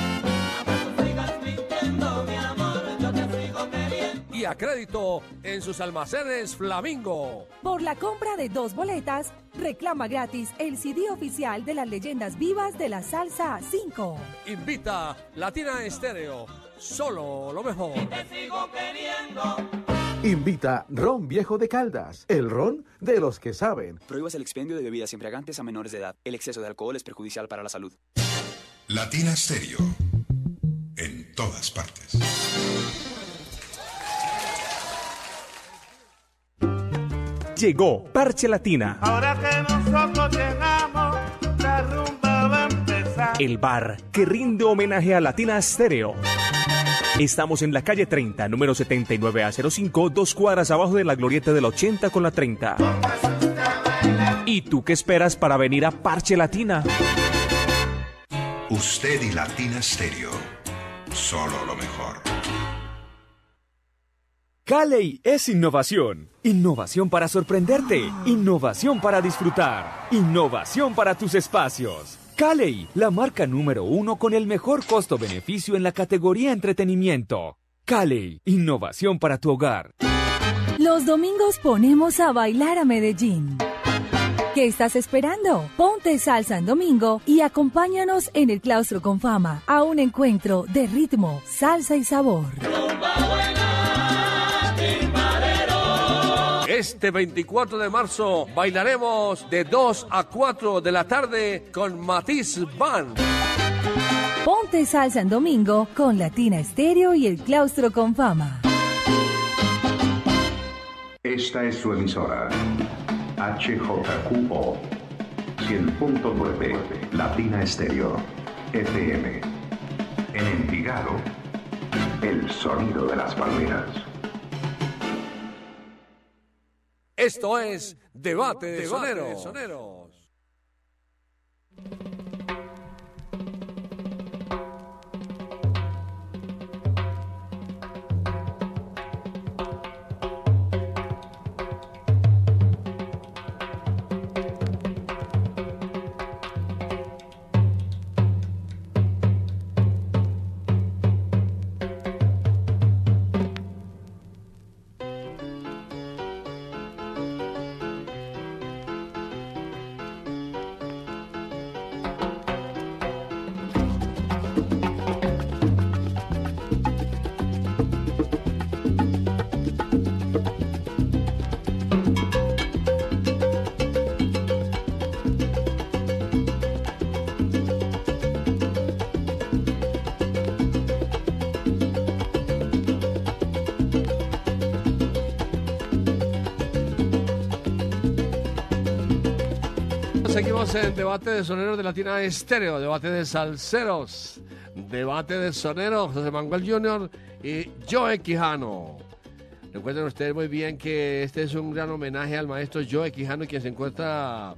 Y a crédito en sus almacenes Flamingo. Por la compra de 2 boletas, reclama gratis el CD oficial de las leyendas vivas de la salsa 5. Invita Latina Stereo, solo lo mejor. Te sigo queriendo. Invita Ron Viejo de Caldas, el ron de los que saben. Prohíbas el expendio de bebidas embriagantes a menores de edad. El exceso de alcohol es perjudicial para la salud. Latina Stereo. En todas partes. Llegó Parche Latina. Ahora que nosotros llegamos, la rumba va a empezar. El bar que rinde homenaje a Latina Stereo. Estamos en la calle 30, número 79A05, 2 cuadras abajo de la glorieta del 80 con la 30. ¿Y tú qué esperas para venir a Parche Latina? Usted y Latina Stereo. Solo lo mejor. Cali es innovación. Innovación para sorprenderte. Innovación para disfrutar. Innovación para tus espacios. Cali, la marca número 1 con el mejor costo-beneficio en la categoría entretenimiento. Cali, innovación para tu hogar. Los domingos ponemos a bailar a Medellín. ¿Qué estás esperando? Ponte salsa en domingo y acompáñanos en el Claustro con Fama a un encuentro de ritmo, salsa y sabor. Este 24 de marzo bailaremos de 2 a 4 de la tarde con Matiz Band. Ponte salsa en domingo con Latina Stereo y el Claustro con Fama. Esta es su emisora. HJQO 100.9 Latina Stereo FM. En Envigado, el sonido de las palmeras. Esto es Debate de Soneros. Seguimos en Debate de Soneros de Latina Estéreo, debate de salseros, debate de soneros, José Manuel Junior y Joe Quijano. Recuerden ustedes muy bien que este es un gran homenaje al maestro Joe Quijano, quien se encuentra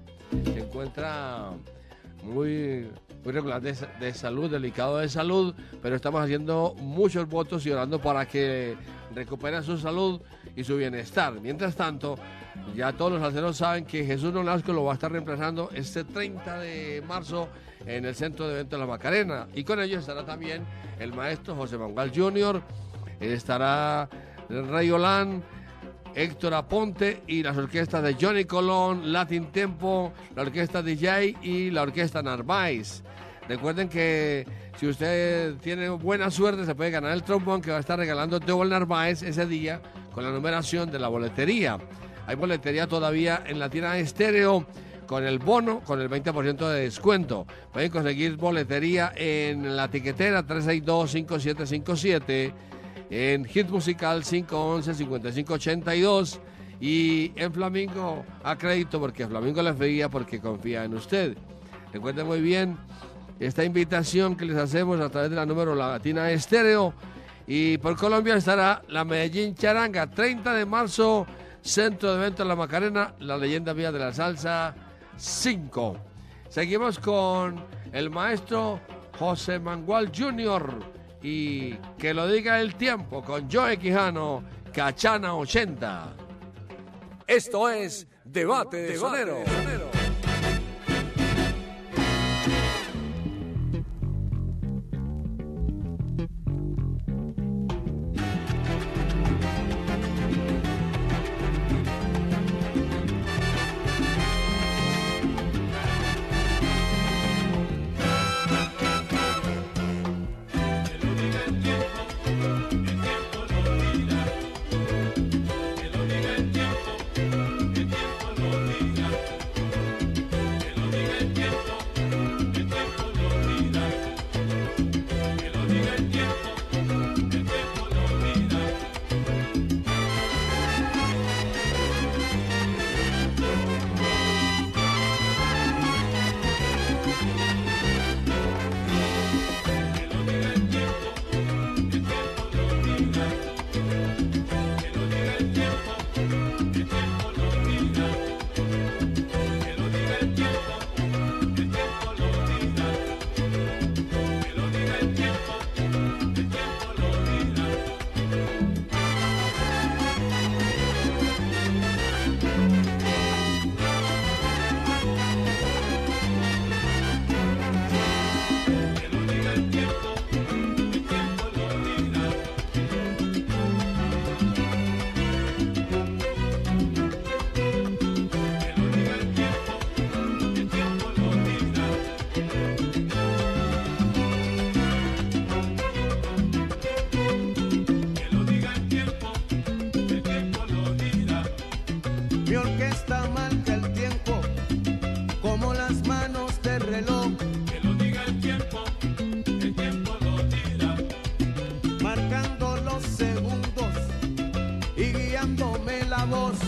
muy regular de salud, delicado de salud, pero estamos haciendo muchos votos y orando para que recupere su salud y su bienestar. Mientras tanto, ya todos los salseros saben que Jesús Nolasco lo va a estar reemplazando este 30 de marzo en el Centro de Eventos de la Macarena. Y con ellos estará también el maestro José Manuel Junior, estará Rey Olán, Héctor Aponte y las orquestas de Johnny Colón, Latin Tempo, la orquesta DJ y la orquesta Narváez. Recuerden que si usted tiene buena suerte se puede ganar el trombón que va a estar regalando Double Narváez ese día con la numeración de la boletería. Hay boletería todavía en Latina Estéreo con el bono, con el 20% de descuento. Pueden conseguir boletería en la tiquetera 362-5757, en Hit Musical 511-5582 y en Flamingo a crédito, porque Flamingo le fía porque confía en usted. Recuerden muy bien esta invitación que les hacemos a través de la número Latina Estéreo. Y por Colombia estará la Medellín Charanga, 30 de marzo, Centro de Eventos de la Macarena, la leyenda vía de la salsa 5. Seguimos con el maestro José Manuel Junior y que lo diga el tiempo con Joe Quijano, Cachana 80. Esto es Debate de Sonero. manos de reloj. Que lo diga el tiempo lo dirá. Marcando los segundos y guiándome la voz.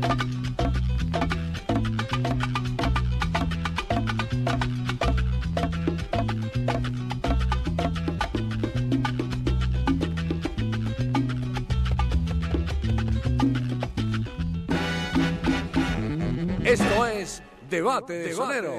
Esto es Debate de Sonero.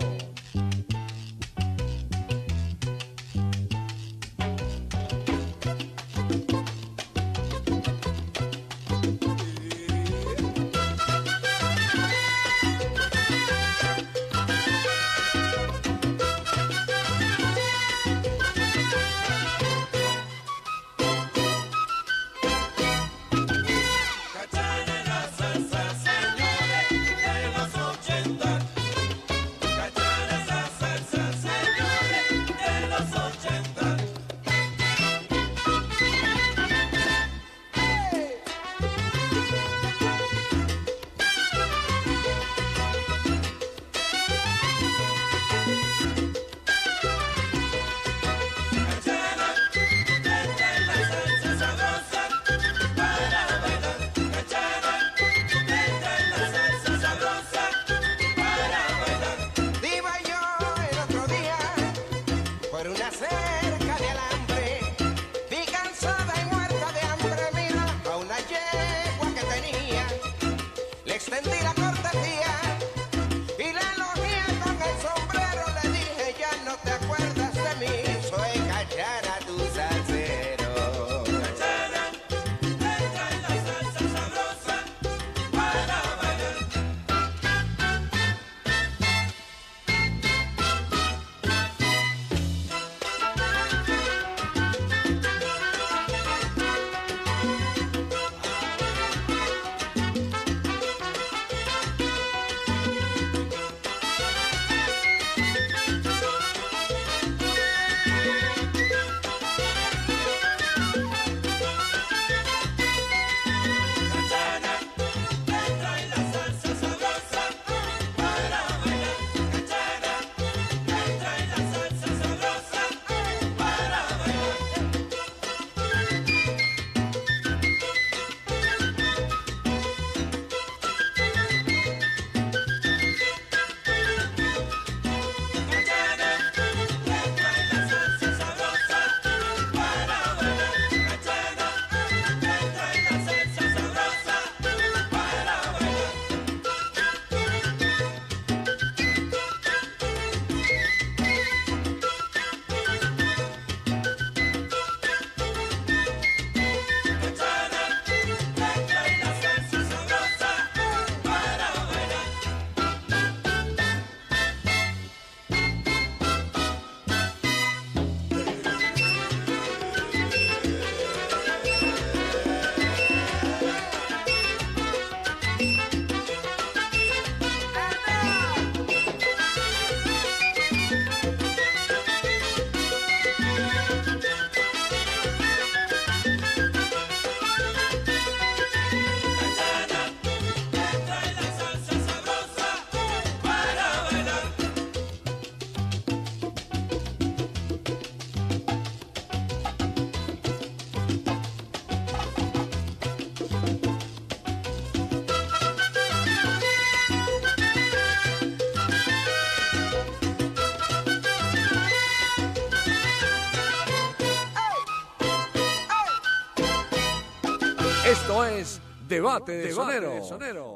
Esto es Debate de Soneros.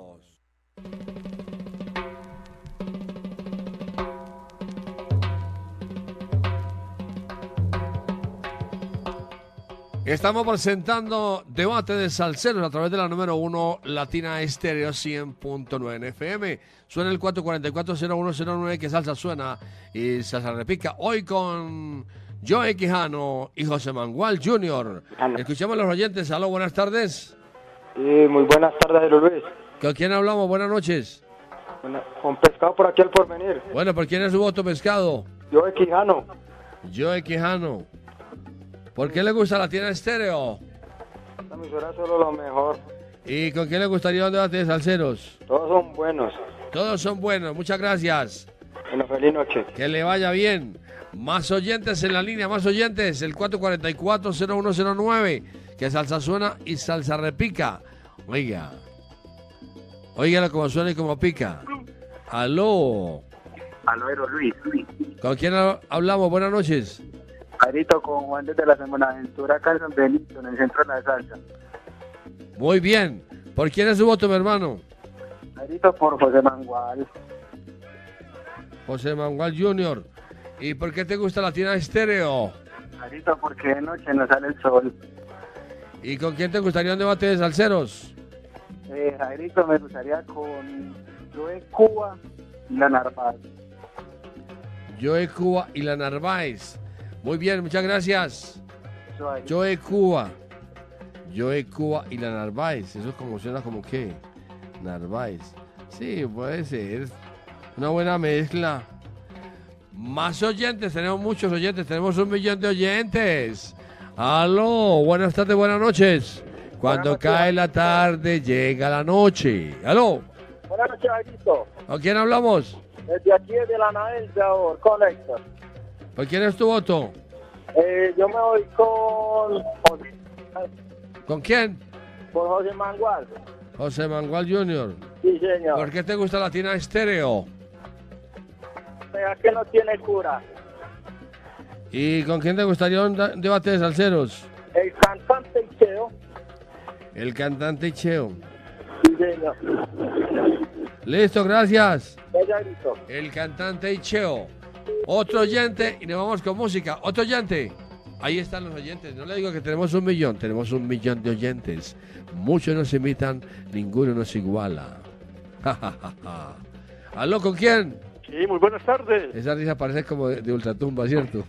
Estamos presentando Debate de Salseros a través de la número 1 Latina Estéreo 100.9 FM. Suena el 444-0109 que salsa suena y salsa repica. Hoy con Joe Quijano y José Manuel Jr. Escuchemos a los oyentes. Aló, buenas tardes. Muy buenas tardes, Luis. ¿Con quién hablamos? Buenas noches. Con Pescado por aquí al Porvenir. Bueno, ¿por quién es su voto, Pescado? Joe Quijano. Joe Quijano. ¿Por qué le gusta Latina Estéreo? Esta emisora es solo lo mejor. ¿Y con quién le gustaría un debate de salseros? Todos son buenos. Todos son buenos, muchas gracias. Bueno, feliz noche. Que le vaya bien. Más oyentes en la línea, más oyentes. El 444-0109. Que salsa suena y salsa repica. Oiga. Óigala como suena y como pica. Aló. Aló, Luis. ¿Con quién hablamos? Buenas noches. Jairito, con Juan desde la Buenaventura, acá en San Benito, en el centro de la salsa. Muy bien. ¿Por quién es su voto, mi hermano? Jairito, por José Mangual. José Mangual Jr. ¿Y por qué te gusta Latina Estéreo? Jairito, porque de noche no sale el sol. ¿Y con quién te gustaría un debate de salseros? Jairito, me gustaría con Joe Cuba y la Narváez. Joe Cuba y la Narváez. Muy bien, muchas gracias. Joe Cuba y la Narváez. Eso como suena como que Narváez. Sí, puede ser. Una buena mezcla. Más oyentes, tenemos muchos oyentes. Tenemos 1 millón de oyentes. Aló, buenas tardes, buenas noches. Cuando cae la tarde, llega la noche. Aló. Buenas noches, Jairito. ¿Con quién hablamos? Desde aquí es de la Nael de ahora, con Héctor. ¿Por quién es tu voto? Yo me voy con José. ¿Con quién? Por José Mangual. José Mangual Jr. Sí, señor. ¿Por qué te gusta Latina Estéreo? Vea que no tiene cura. ¿Y con quién te gustaría un debate de salseros? El cantante Cheo. El cantante Cheo. Sí, señor. Listo, gracias. Jairito. El cantante Cheo. Otro oyente y nos vamos con música. Otro oyente. Ahí están los oyentes. No le digo que tenemos 1 millón. Tenemos 1 millón de oyentes. Muchos nos imitan, ninguno nos iguala. ¿Aló, con quién? Sí, muy buenas tardes. Esa risa parece como de ultratumba, ¿cierto?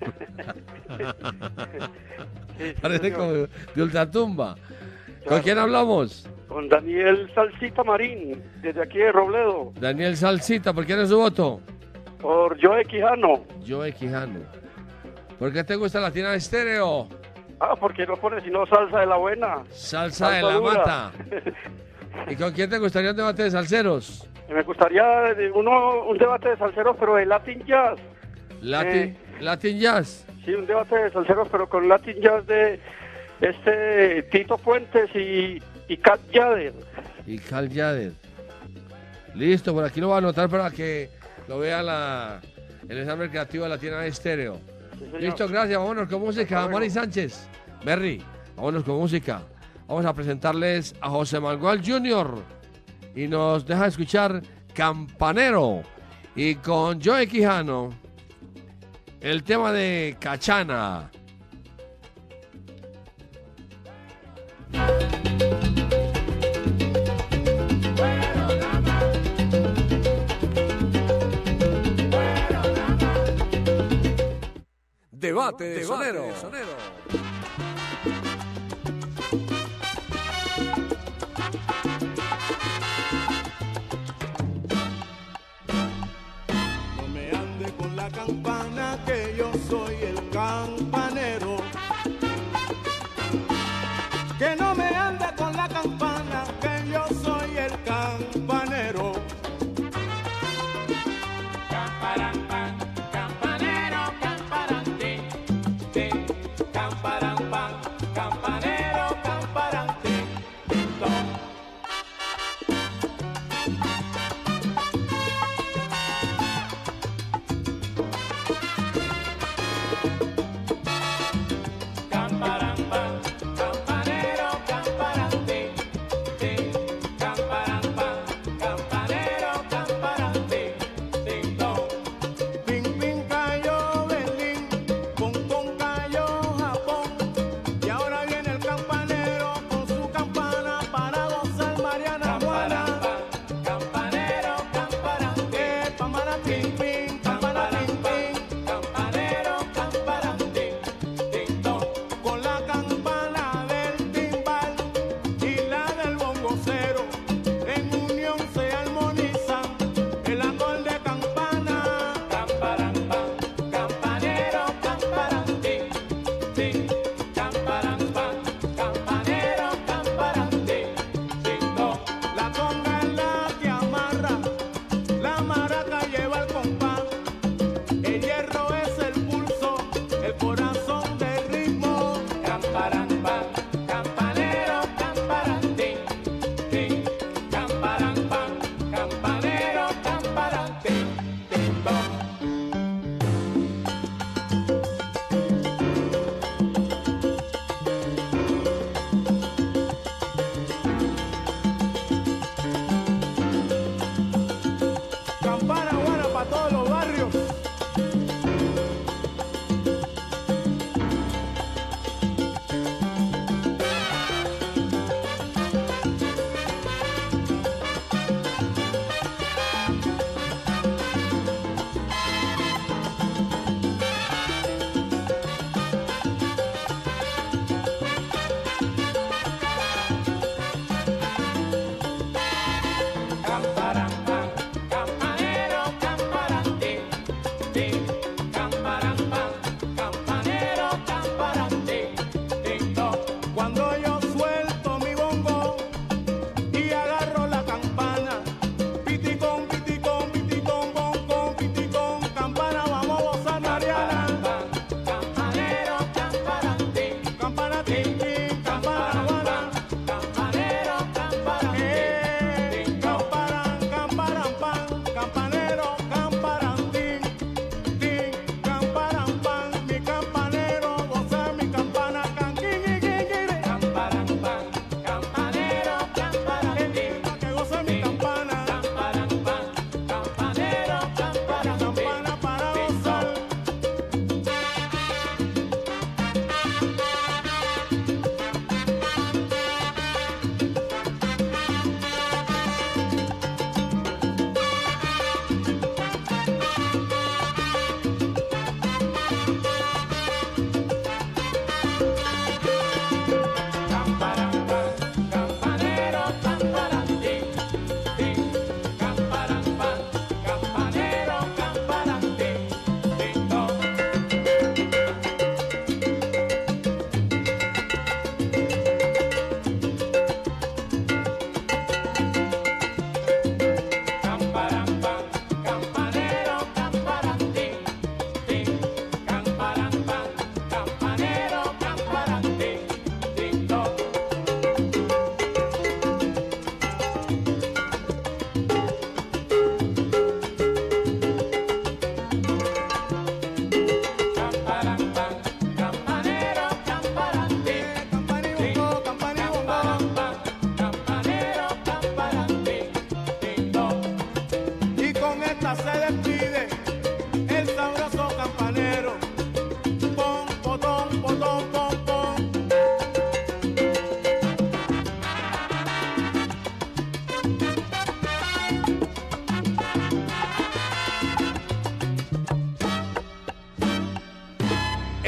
Sí, parece señor. como de ultratumba. ¿Con quién hablamos? Con Daniel Salsita Marín, desde aquí de Robledo. Daniel Salsita, ¿por quién es su voto? Por Joe Quijano. Joe Quijano. ¿Por qué te gusta Latina Estéreo? Ah, porque no pone sino salsa de la buena. Salsa de la dura. mata. ¿Y con quién te gustaría un debate de salseros? Me gustaría un debate de salseros, pero de Latin Jazz. Latin Jazz. Sí, un debate de salseros, pero con Latin Jazz de Tito Puentes y Cal Yader. Y Cal Yader. Listo, por aquí lo voy a anotar para que lo vea el examen creativo de Latina Estéreo. Sí, listo, gracias. Vámonos con música. Mari Sánchez. Merry, vámonos con música. Vamos a presentarles a José Mangual Jr. Y nos deja escuchar Campanero. Y con Joe Quijano, el tema de Cachana. Debate de sonero. No me ande con la campana, que yo soy el campanero. Que no me ande con la campana, que yo soy el campanero. Campanero, campanante,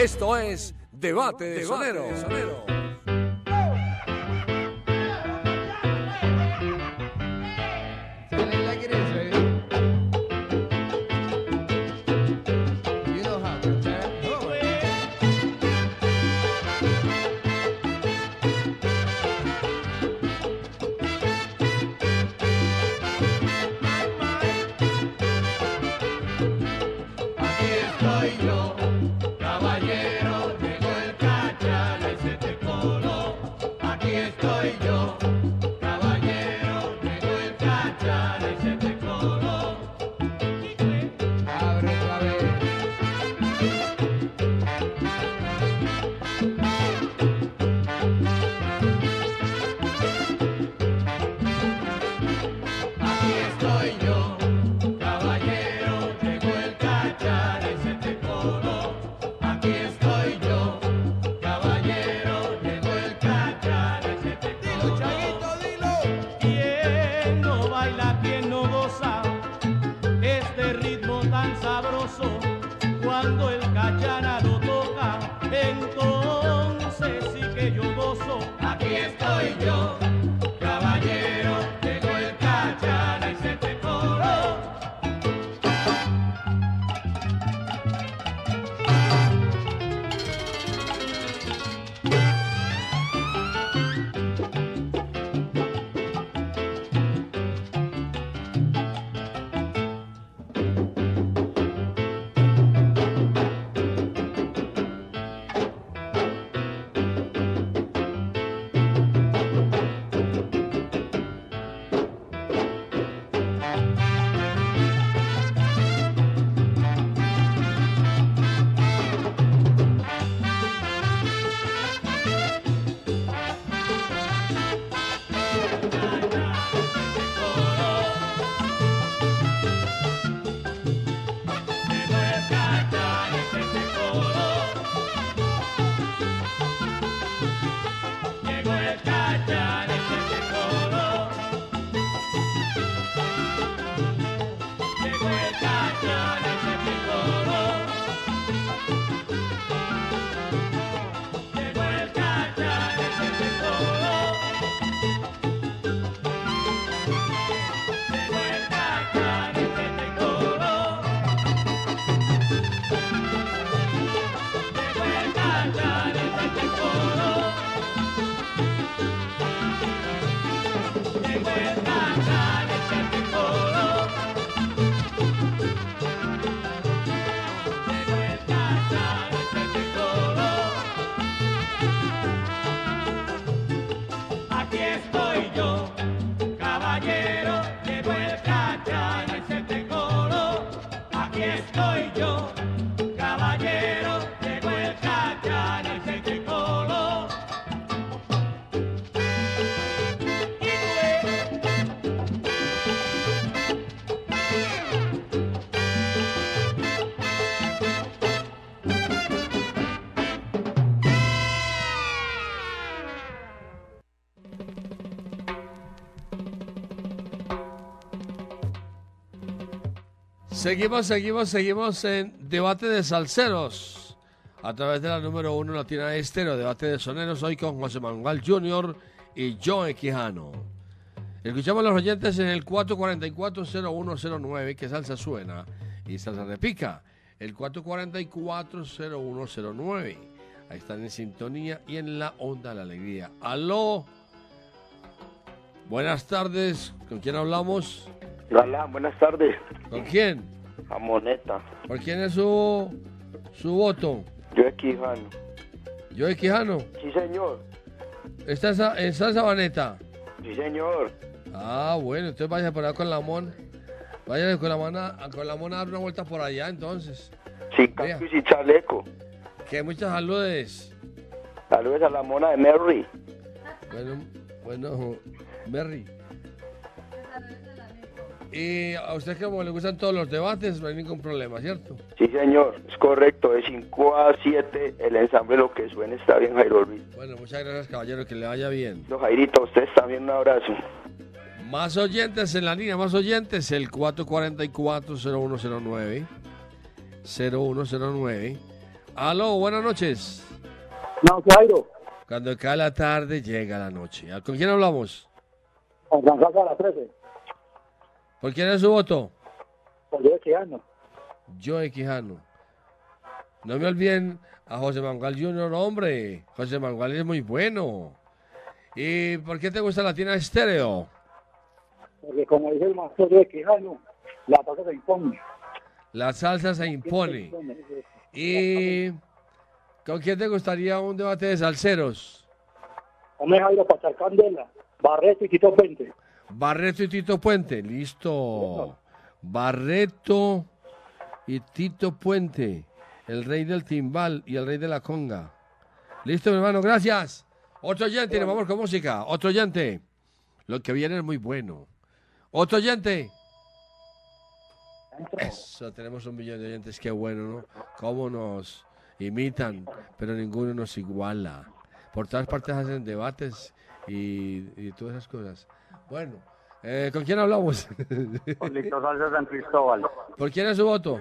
Esto es Debate de Sonero. Aquí estoy yo, caballero, llegó el cachala y se te coló. Aquí estoy yo, caballero, llegó el cachala y se te coló. Abre otra vez. Aquí estoy yo, caballero, llegó el cachala y se te coló. Aquí estoy yo, caballero, llegó el cachala y se te coló. Dilo, Chaguito, dilo. ¿Quién no baila, quién no goza este ritmo tan sabroso? Cuando el cachana lo toca, entonces sí que yo gozo. Aquí estoy yo, caballero, llegó el cachala y se te coló. Llegó el cachala y se te coló. Llegó el cachala y se te coló. Llegó el cachala y se te coló. Llegó el cachala y se te coló. Llegó el cachala y se te coló. Llegó el cachala y se te coló. Llegó el cachala y se te coló. Aquí estoy yo, caballero, llegó el cachala y se te coló. Aquí estoy yo, caballero, llegó el cachala y se te coló. Seguimos en Debate de Salseros a través de la número 1 Latina Estéreo, Debate de Soneros, hoy con José Manuel Jr. y Joe Quijano. Escuchamos a los oyentes en el 444-0109, que salsa suena y salsa repica, el 444-0109. Ahí están en sintonía y en la onda de la alegría. ¡Aló! Buenas tardes, ¿con quién hablamos? Hola, buenas tardes. ¿Con quién? A Moneta. ¿Por quién es su voto? Yo es Quijano. ¿Joe Quijano? Sí, señor. ¿Está en Sabaneta? Sí, señor. Ah, bueno, entonces vaya por allá con la mona. Vaya con la mona a dar una vuelta por allá, entonces. Sí, casco y chaleco. Que muchas saludes. Saludos a la mona de Merry. Bueno, Merry. Y a usted, como le gustan todos los debates, no hay ningún problema, ¿cierto? Sí, señor, es correcto. De 5 a 7, el ensamble Lo que suene está bien, Jairo Luis. Bueno, muchas gracias, caballero, que le vaya bien. No, Jairito, a ustedes también un abrazo. Más oyentes en la línea, más oyentes, el 444-0109. 0109. Aló, buenas noches. No, Jairo. Cuando cae la tarde, llega la noche. ¿Con quién hablamos? Con Francisco a las 13. ¿Por quién es su voto? Por Joe Quijano. Joe Quijano. No me olviden a José Manuel Junior, hombre. José Manuel es muy bueno. ¿Y por qué te gusta Latina Estéreo? Porque como dice el maestro Joe Quijano, la salsa se impone. La salsa se impone. ¿Y con quién te gustaría un debate de salseros? Hombre, Jairo, para echar candela. Barreto y Tito Puente. Barreto y Tito Puente, listo. Barreto y Tito Puente, el rey del timbal y el rey de la conga. Listo, mi hermano, gracias. Otro oyente, nos vamos con música. Otro oyente. Lo que viene es muy bueno. Otro oyente. Eso, tenemos 1 millón de oyentes, qué bueno, ¿no? Cómo nos imitan, pero ninguno nos iguala. Por todas partes hacen debates y todas esas cosas. Bueno, ¿con quién hablamos? Con Listo Salsa San Cristóbal. ¿Por quién es su voto?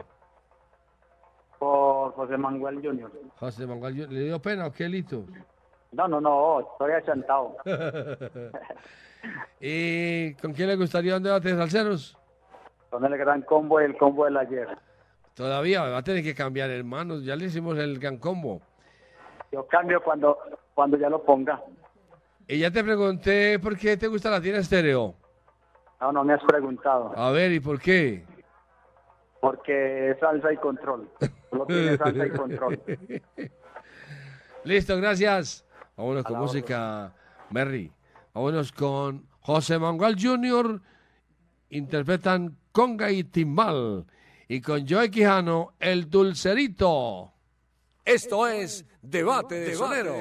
Por José Manuel Junior. José Manuel Junior. ¿Le dio pena o qué, Lito? No, estoy achantado. ¿Y con quién le gustaría un debate de salseros? Con el gran combo y el combo del ayer. Todavía va a tener que cambiar, hermanos. Ya le hicimos el gran combo. Yo cambio cuando ya lo ponga. Y ya te pregunté por qué te gusta Latina Estéreo. No me has preguntado. A ver, ¿y por qué? Porque es salsa y control. Solo tiene salsa y control. Listo, gracias. Vámonos con música, Merry. Vámonos con José Manuel Junior. Interpretan conga y timbal. Y con Joe Quijano, el dulcerito. Esto es Debate de Sonero.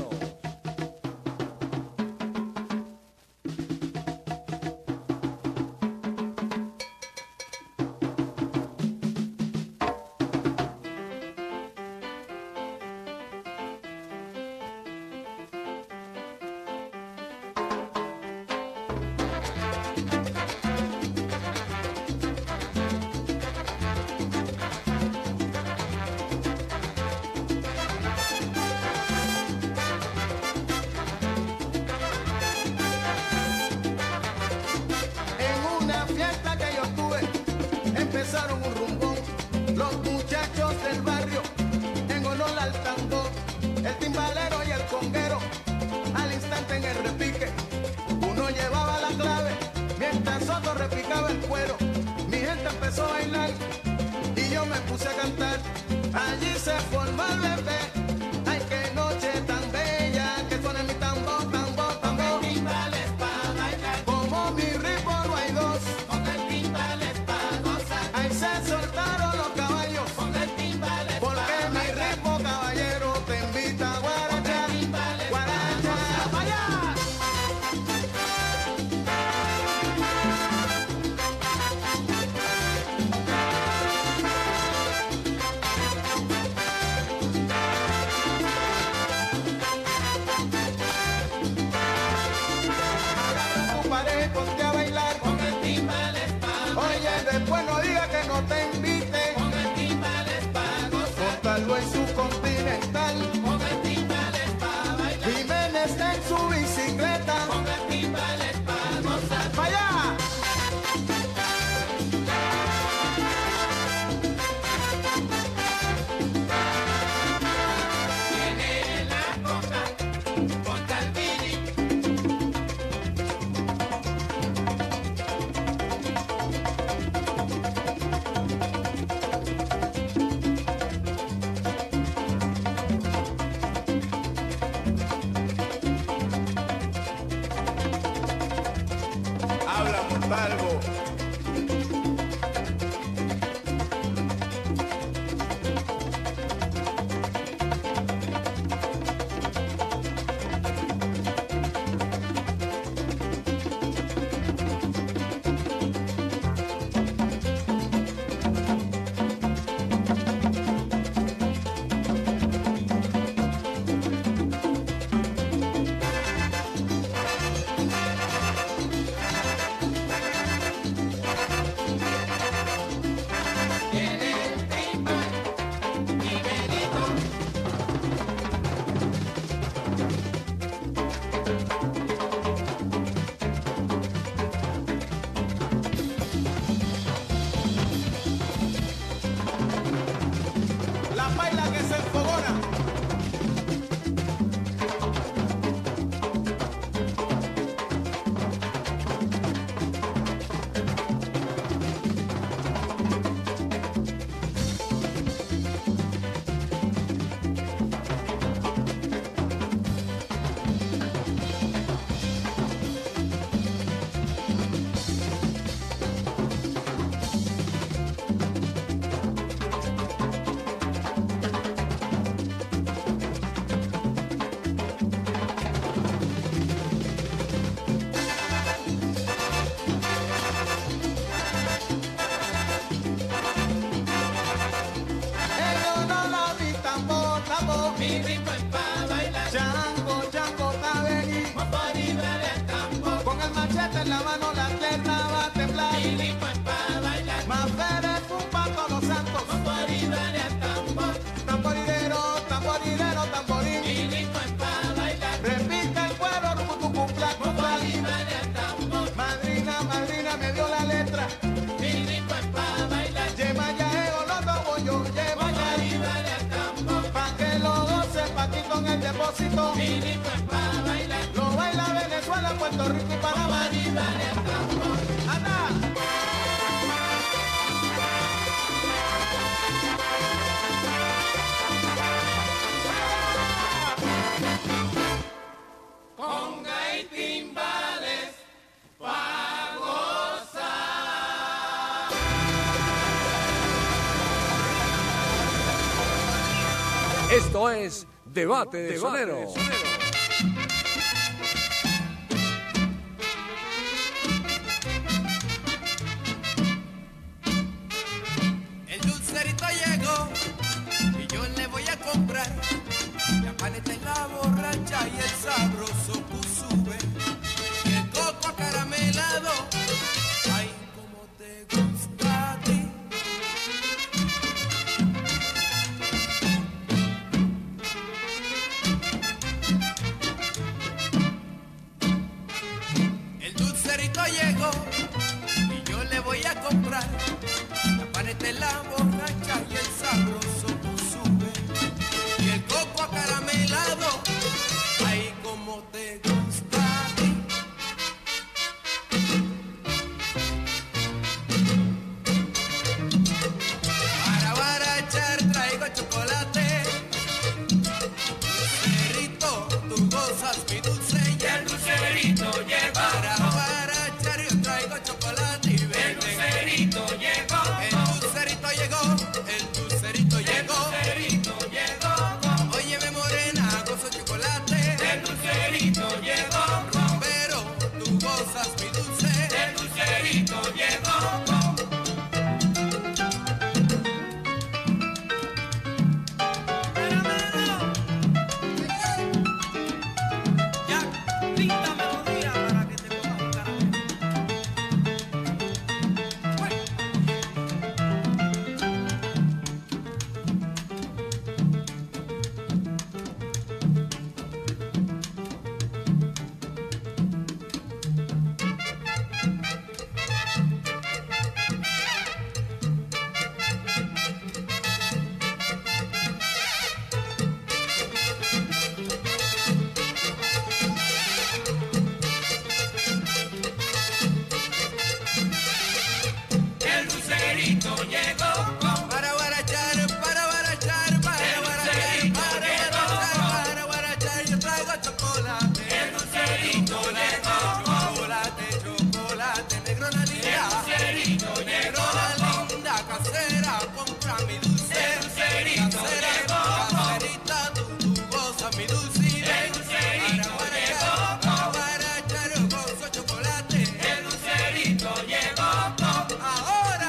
En una fiesta que yo tuve, empezaron un rumbón. Los muchachos del barrio, en honor al tambor, el timbalero y el conguero, al instante en el repique. Uno llevaba la clave, mientras otro repicaba el cuero. Mi gente empezó a bailar y yo me puse a cantar. Allí se formó el bebé. Ay, qué noche tan bella, que suene mi tambor, tambor, tambor. Con el timbal es pa' bailar. Como mi ritmo no hay dos. Con el timbal es pa' gozar. Ahí se soltaron los caballos. Con el timbal es pa' bailar. Porque mi ritmo, caballero, te invita a guaracha. Guaracha, vaya. Tu pared, ponte a bailar. Con el timbal es pa' bailar. Oye, después no diga que no te invite. Con el timbal es pa' gozar. Móntalo en su continental. Con el timbal es pa' bailar. Jiménez en su bicicleta. Con el timbal es pa' gozar. ¡Vaya! Tiene la coca, ponta el vini. Habla Montalvo. entra. Mi rico es pa' bailar. Lleva ya ego, no tomo yo. Lleva arriba de campo. Pa' que lo goce, pa' aquí con el depósito. Mi rico es pa' bailar. Lo baila Venezuela, Puerto Rico y Panamá. Arriba de campo. ¡Anda! Conga y timbales pa' gozar. Esto es Debate de Soneros. El dulcerito llegó y yo le voy a comprar. La paneta en la borracha y el sabroso sube. Y el coco acaramelado, ay, como te gusta a ti. El dulcerito llegó y yo le voy a comprar. La paneta en la borracha y el sabroso sube. Y el coco acaramelado, ay, como te gusta a ti. Para barachar traigo chocolate. Dulcerito, tú gozas mi dulce y el dulcerito llegó. Para barachar yo traigo chocolate y verde. El dulcerito llegó. El dulcerito llegó. El dulcerito llegó. El dulcerito llegó. Óyeme morena, gozo chocolate. El dulcerito llegó. Pero tú gozas mi dulce. El dulcerito llegó. Linda melodía para que te comas un caramelo. El dulcerito llegó. Para barachar, para barachar, para barachar, para barachar, yo traigo chocolate. El dulcerito llegó. Chocolate, chocolate, negro la linda. El dulcerito llegó. La linda casera, compra mi dulce. El dulcerito llegó. Caserita, tú gozas mi dulce. El dulcerito llegó. Para barachar, yo gozo chocolate. El dulcerito llegó. Ahora.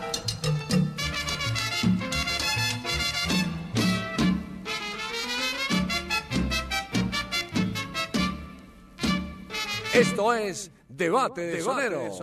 Esto es Debate de Soneros.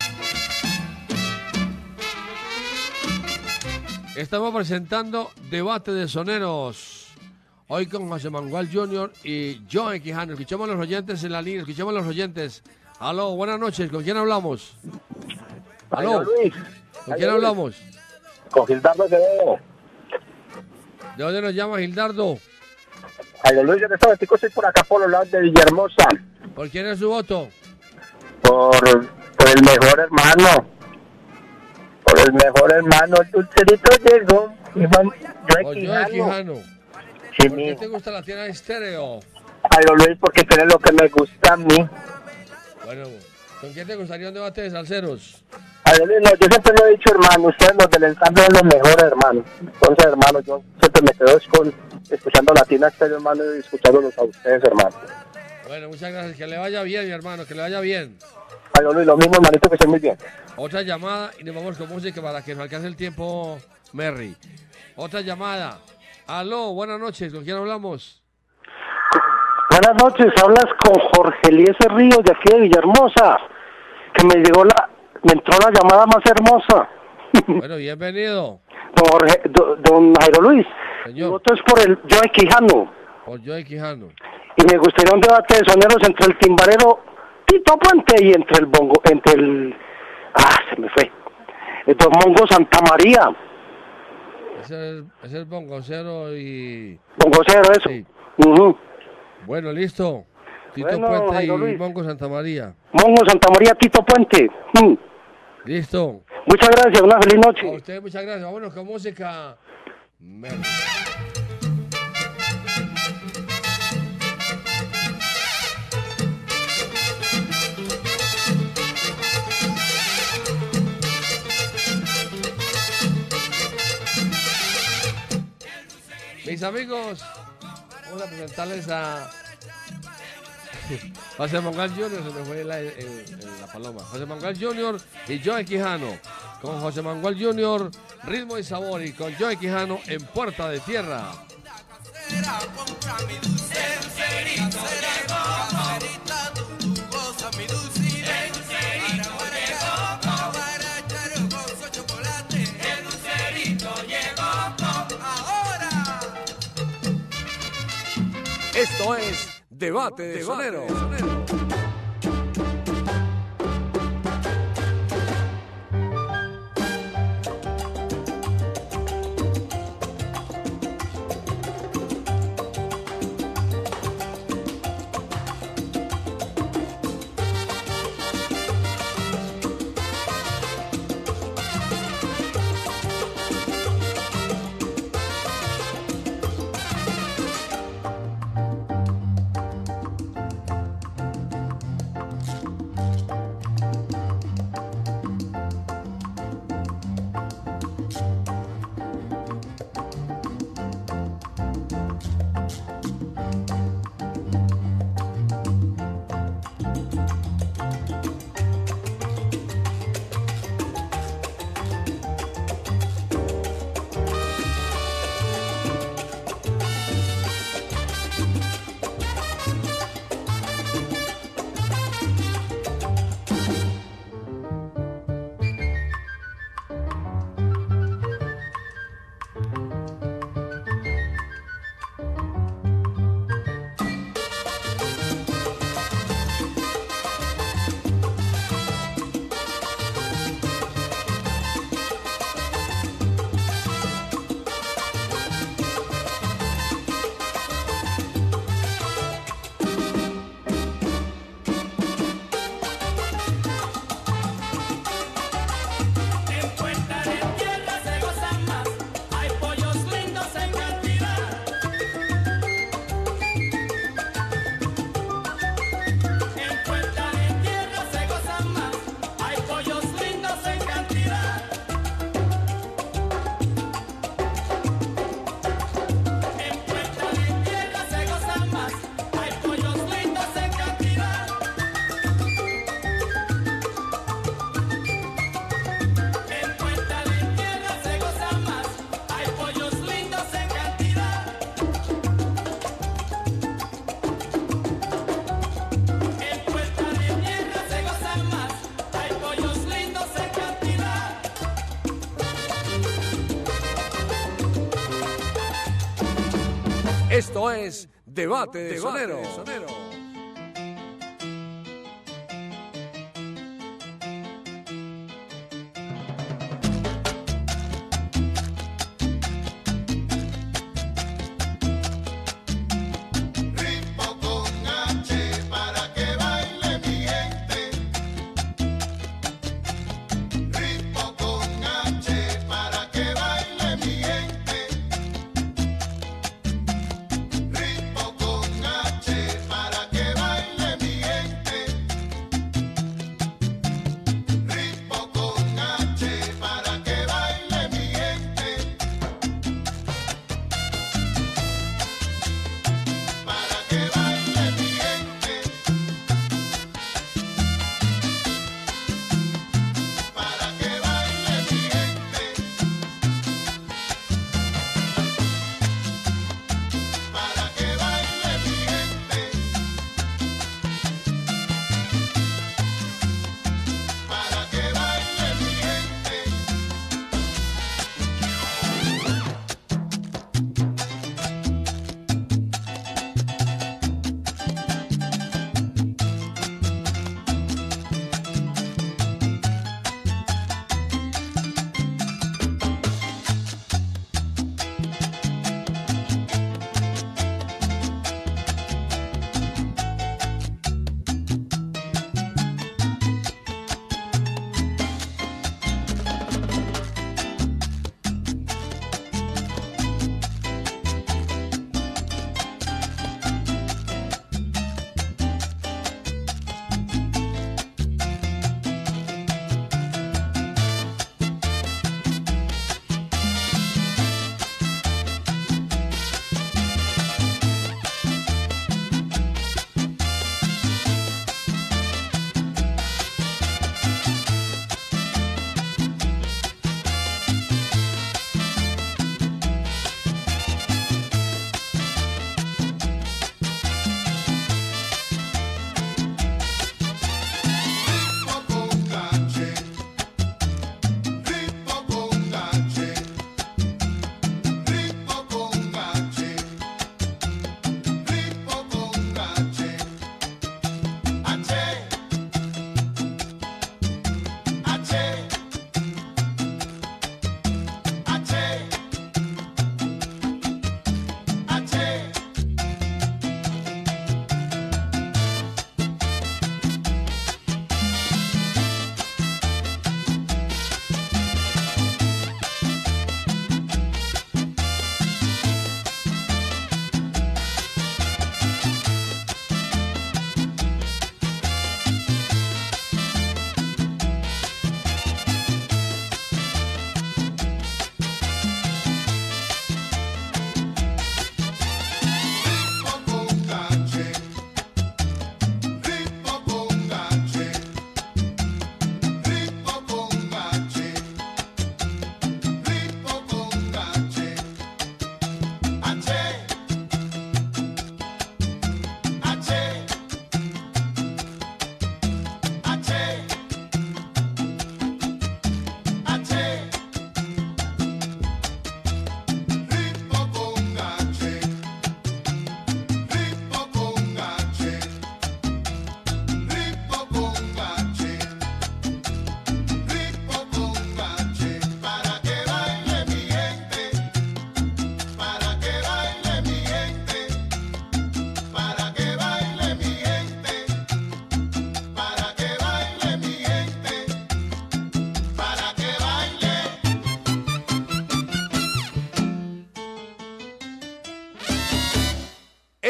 Estamos presentando Debate de Soneros. Hoy con José Manuel Jr. y Joe Quijano. Escuchamos a los oyentes en la línea. Escuchamos a los oyentes. Aló, buenas noches. ¿Con quién hablamos? Aló. Luis. ¿Con quién hablamos? Con Gildardo Quevedo. ¿De dónde nos llama Gildardo? Jairo Luis, yo en este momento estoy por acá por los lados de Villahermosa. ¿Por quién es su voto? Por el mejor hermano. Por el mejor hermano. El dulcerito llegó. Joe Quijano. Sí, ¿Por qué te gusta la tienda estéreo? Jairo Luis, porque tiene lo que me gusta a mí. Bueno, ¿con quién te gustaría un debate de salseros? Jairo Luis, no, yo siempre lo he dicho, hermano. Ustedes los del ensamble son los mejores, hermano. Entonces, hermano, yo siempre me quedo escuchando Latina Estéreo, hermano, y escuchándolos a ustedes, hermano. Bueno, muchas gracias. Que le vaya bien, mi hermano, que le vaya bien. Jairo Luis, lo mismo, hermanito, que esté muy bien. Otra llamada y nos vamos con música para que nos alcance el tiempo, Merry. Otra llamada. Aló, buenas noches. ¿Con quién hablamos? Buenas noches, hablas con Jorge Eliezer Ríos de aquí de Villahermosa, que me entró la llamada más hermosa. Bueno, bienvenido. Don Jairo Luis, señor. Mi voto es por el Joe Quijano. Por Joe Quijano. Y me gustaría un debate de soneros entre el timbalero Tito Puente y entre el bongo, entre el Se me fue. Don Mongo Santa María. Es el bongocero y... Bongocero, eso. Sí. Uh-huh. Bueno, listo. Tito Bueno, Puente Jairo y Luis. Mongo Santa María. Mongo Santa María, Tito Puente. Listo. Muchas gracias, una feliz noche. A usted muchas gracias. Vámonos con música. Mis amigos, vamos a presentarles a José Mangal Jr., se me fue la paloma. José Mangal Jr. y Joey Quijano. Con José Mangal Jr., Ritmo y Sabor, y con Joey Quijano en Puerta de Tierra. Esto es Debate de Sonero. Esto es Debate de Sonero. Ritmo con H para que baile mi gente. Ritmo con H para que baile mi gente. Ritmo con H para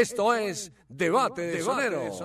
Esto es Debate de Soneros.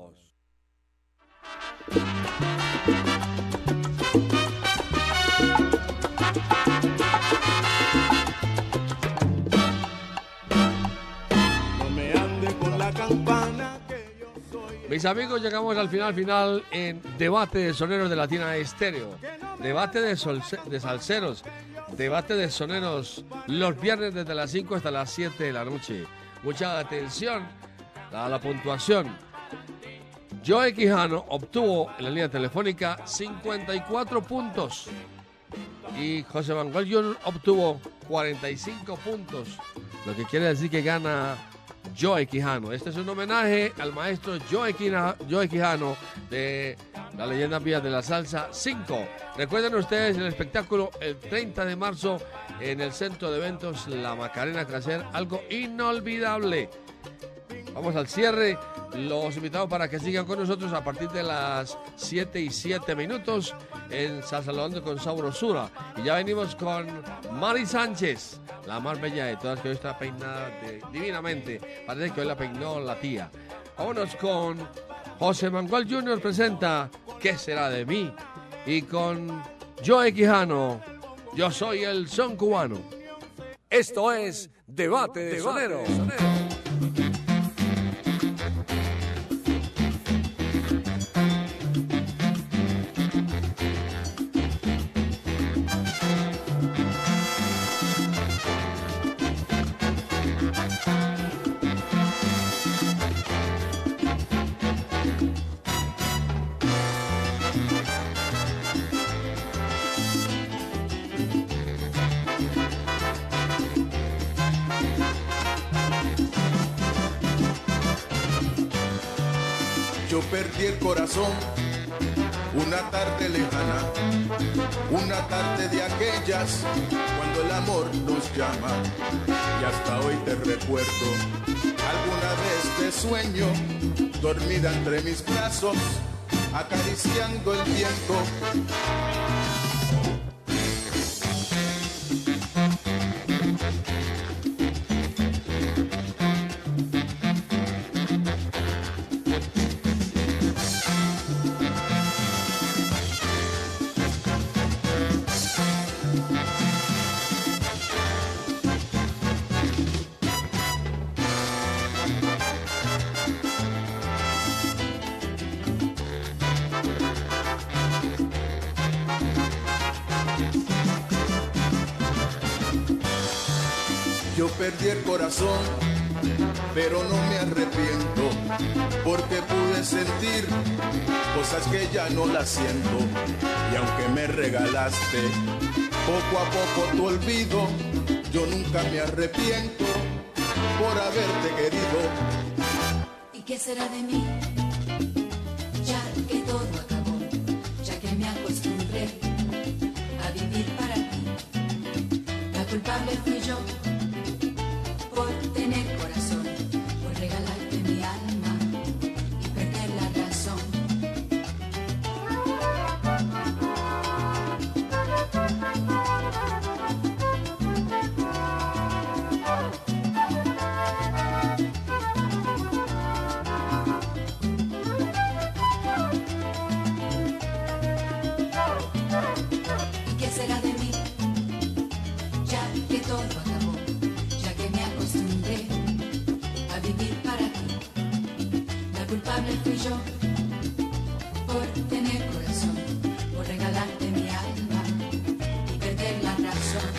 No me ande con la campana que yo soy. Mis amigos, llegamos al final en Debate de Soneros de Latina Estéreo. Debate de salseros. Debate de soneros los viernes desde las 5 hasta las 7 de la noche. Mucha atención a la puntuación. Joey Quijano obtuvo en la línea telefónica 54 puntos y José Manuel Jr. obtuvo 45 puntos, lo que quiere decir que gana Joey Quijano. Este es un homenaje al maestro Joey Quijano de la Leyenda Vía de la Salsa 5. Recuerden ustedes el espectáculo el 30 de marzo en el centro de eventos La Macarena, que va a ser algo inolvidable. Vamos al cierre. Los invitamos para que sigan con nosotros a partir de las 7:07 en Salsalón con Sabrosura. Y ya venimos con Mari Sánchez, la más bella de todas, que hoy está peinada divinamente. Parece que hoy la peinó la tía. Vámonos con José Manuel Jr. presenta ¿Qué será de mí? Y con Joey Quijano, Yo soy el son cubano. Esto es Debate de Soneros. Yo perdí el corazón una tarde lejana, una tarde de aquellas cuando el amor nos llama. Y hasta hoy te recuerdo, alguna vez te sueño, dormida entre mis brazos, acariciando el viento. Yo perdí el corazón, pero no me arrepiento, porque pude sentir cosas que ya no las siento. Y aunque me regalaste poco a poco tu olvido, yo nunca me arrepiento por haberte querido. ¿Y qué será de mí? Ya que todo acabó, ya que me acostumbré a vivir para ti. La culpable fui yo por tener corazón, por regalarte mi alma y perder la razón. ¿Y qué será de mí? Ya que todo acabó, ya que me acostumbré a vivir para ti. La culpable fui yo por tener corazón, por regalarte mi alma y perder la razón.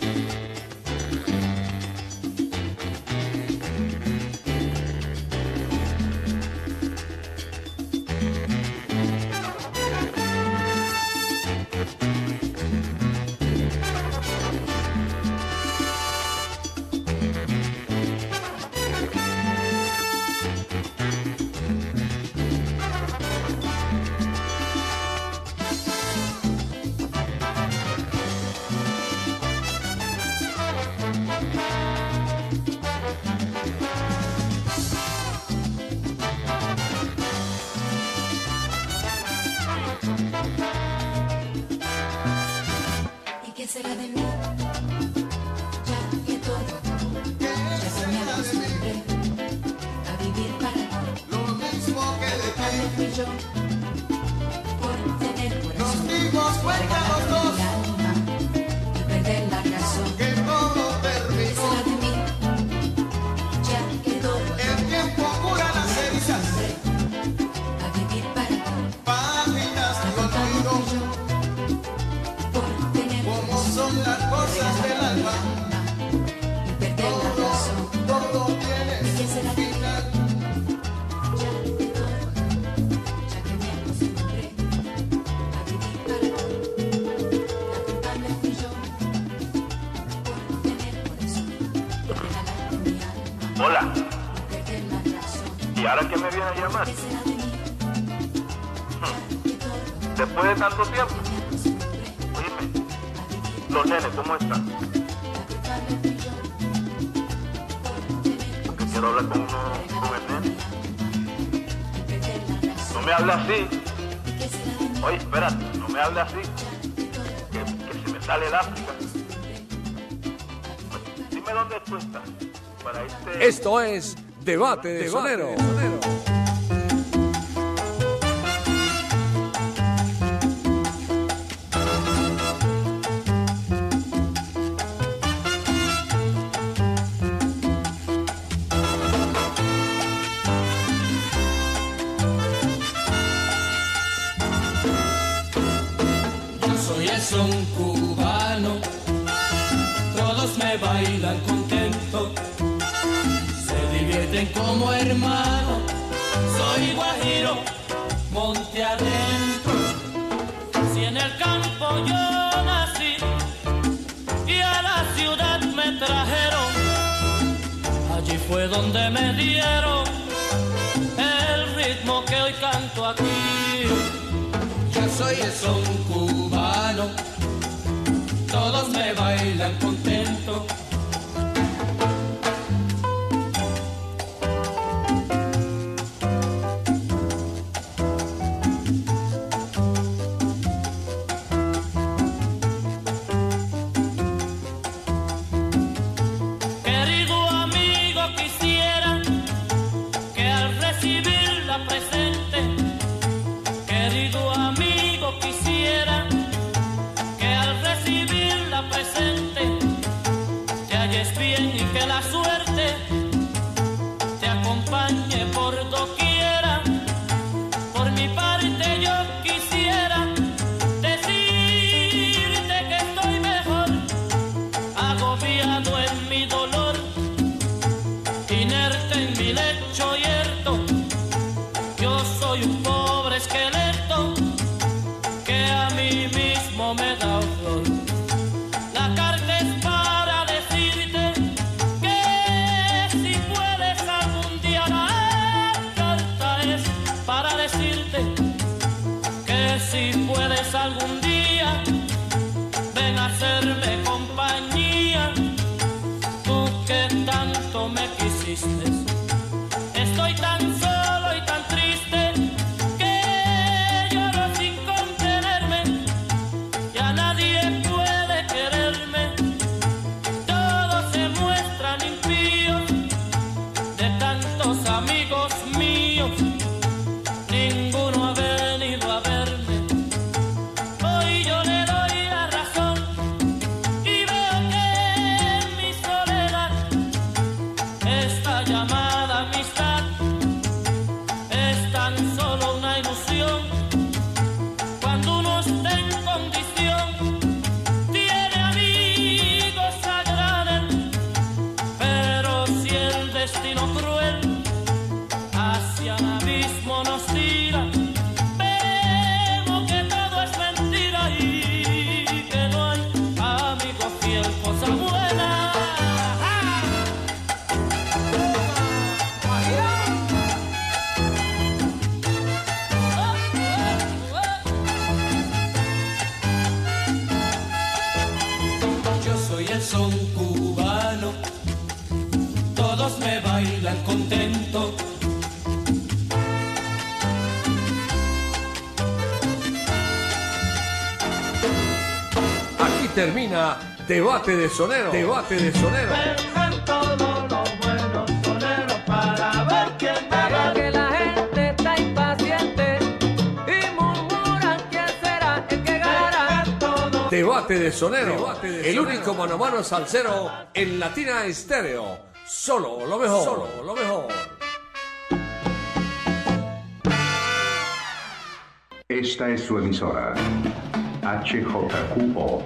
¿Y qué será de mí? Ya que todo acabó, ya que me acostumbré Hola. ¿Y ahora quién me viene a llamar? Después de tanto tiempo. Oíme, los nenes, ¿cómo están? Porque quiero hablar con el nene. No me hable así. Oye, espérate, no me hable así. Que se me sale el África. Dime dónde tú estás. Para Esto es Debate de Sonero. Yo soy el son cubano, todos me bailan contento. Divierten como hermano, soy guajiro, monte adentro. Si en el campo yo nací y a la ciudad me trajeron, allí fue donde me dieron el ritmo que hoy canto aquí. Yo soy el son cubano, todos me bailan contento. Estoy tan solo y tan triste que lloro sin contenerme y a nadie puede quererme. Todos se muestran impíos de tantos amigos míos, ninguno ha venido a verme. Hoy yo le doy la razón y veo que en mi soledad esta llamada amistad es tan solo una ilusión. Cuando uno está en condición, tiene amigos a granel, pero si el destino cruel hacia el abismo nos tira, vemos que todo es mentira y que no hay amigo fiel, cosa buena. Yo soy el son cubano, todos me bailan contento. Aquí termina Debate de Sonero. Debate de Sonero. Vengan todos los buenos soneros para ver quién gana. Que la gente está impaciente y murmuran quién será el que ganará. Debate de Sonero. El único mano a mano salsero en Latina Estéreo. Solo lo mejor. Solo lo mejor. Esta es su emisora. HJQO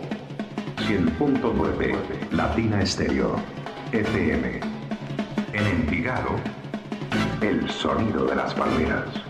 100.9 Latina Estéreo FM. En Envigado, el sonido de las palmeras.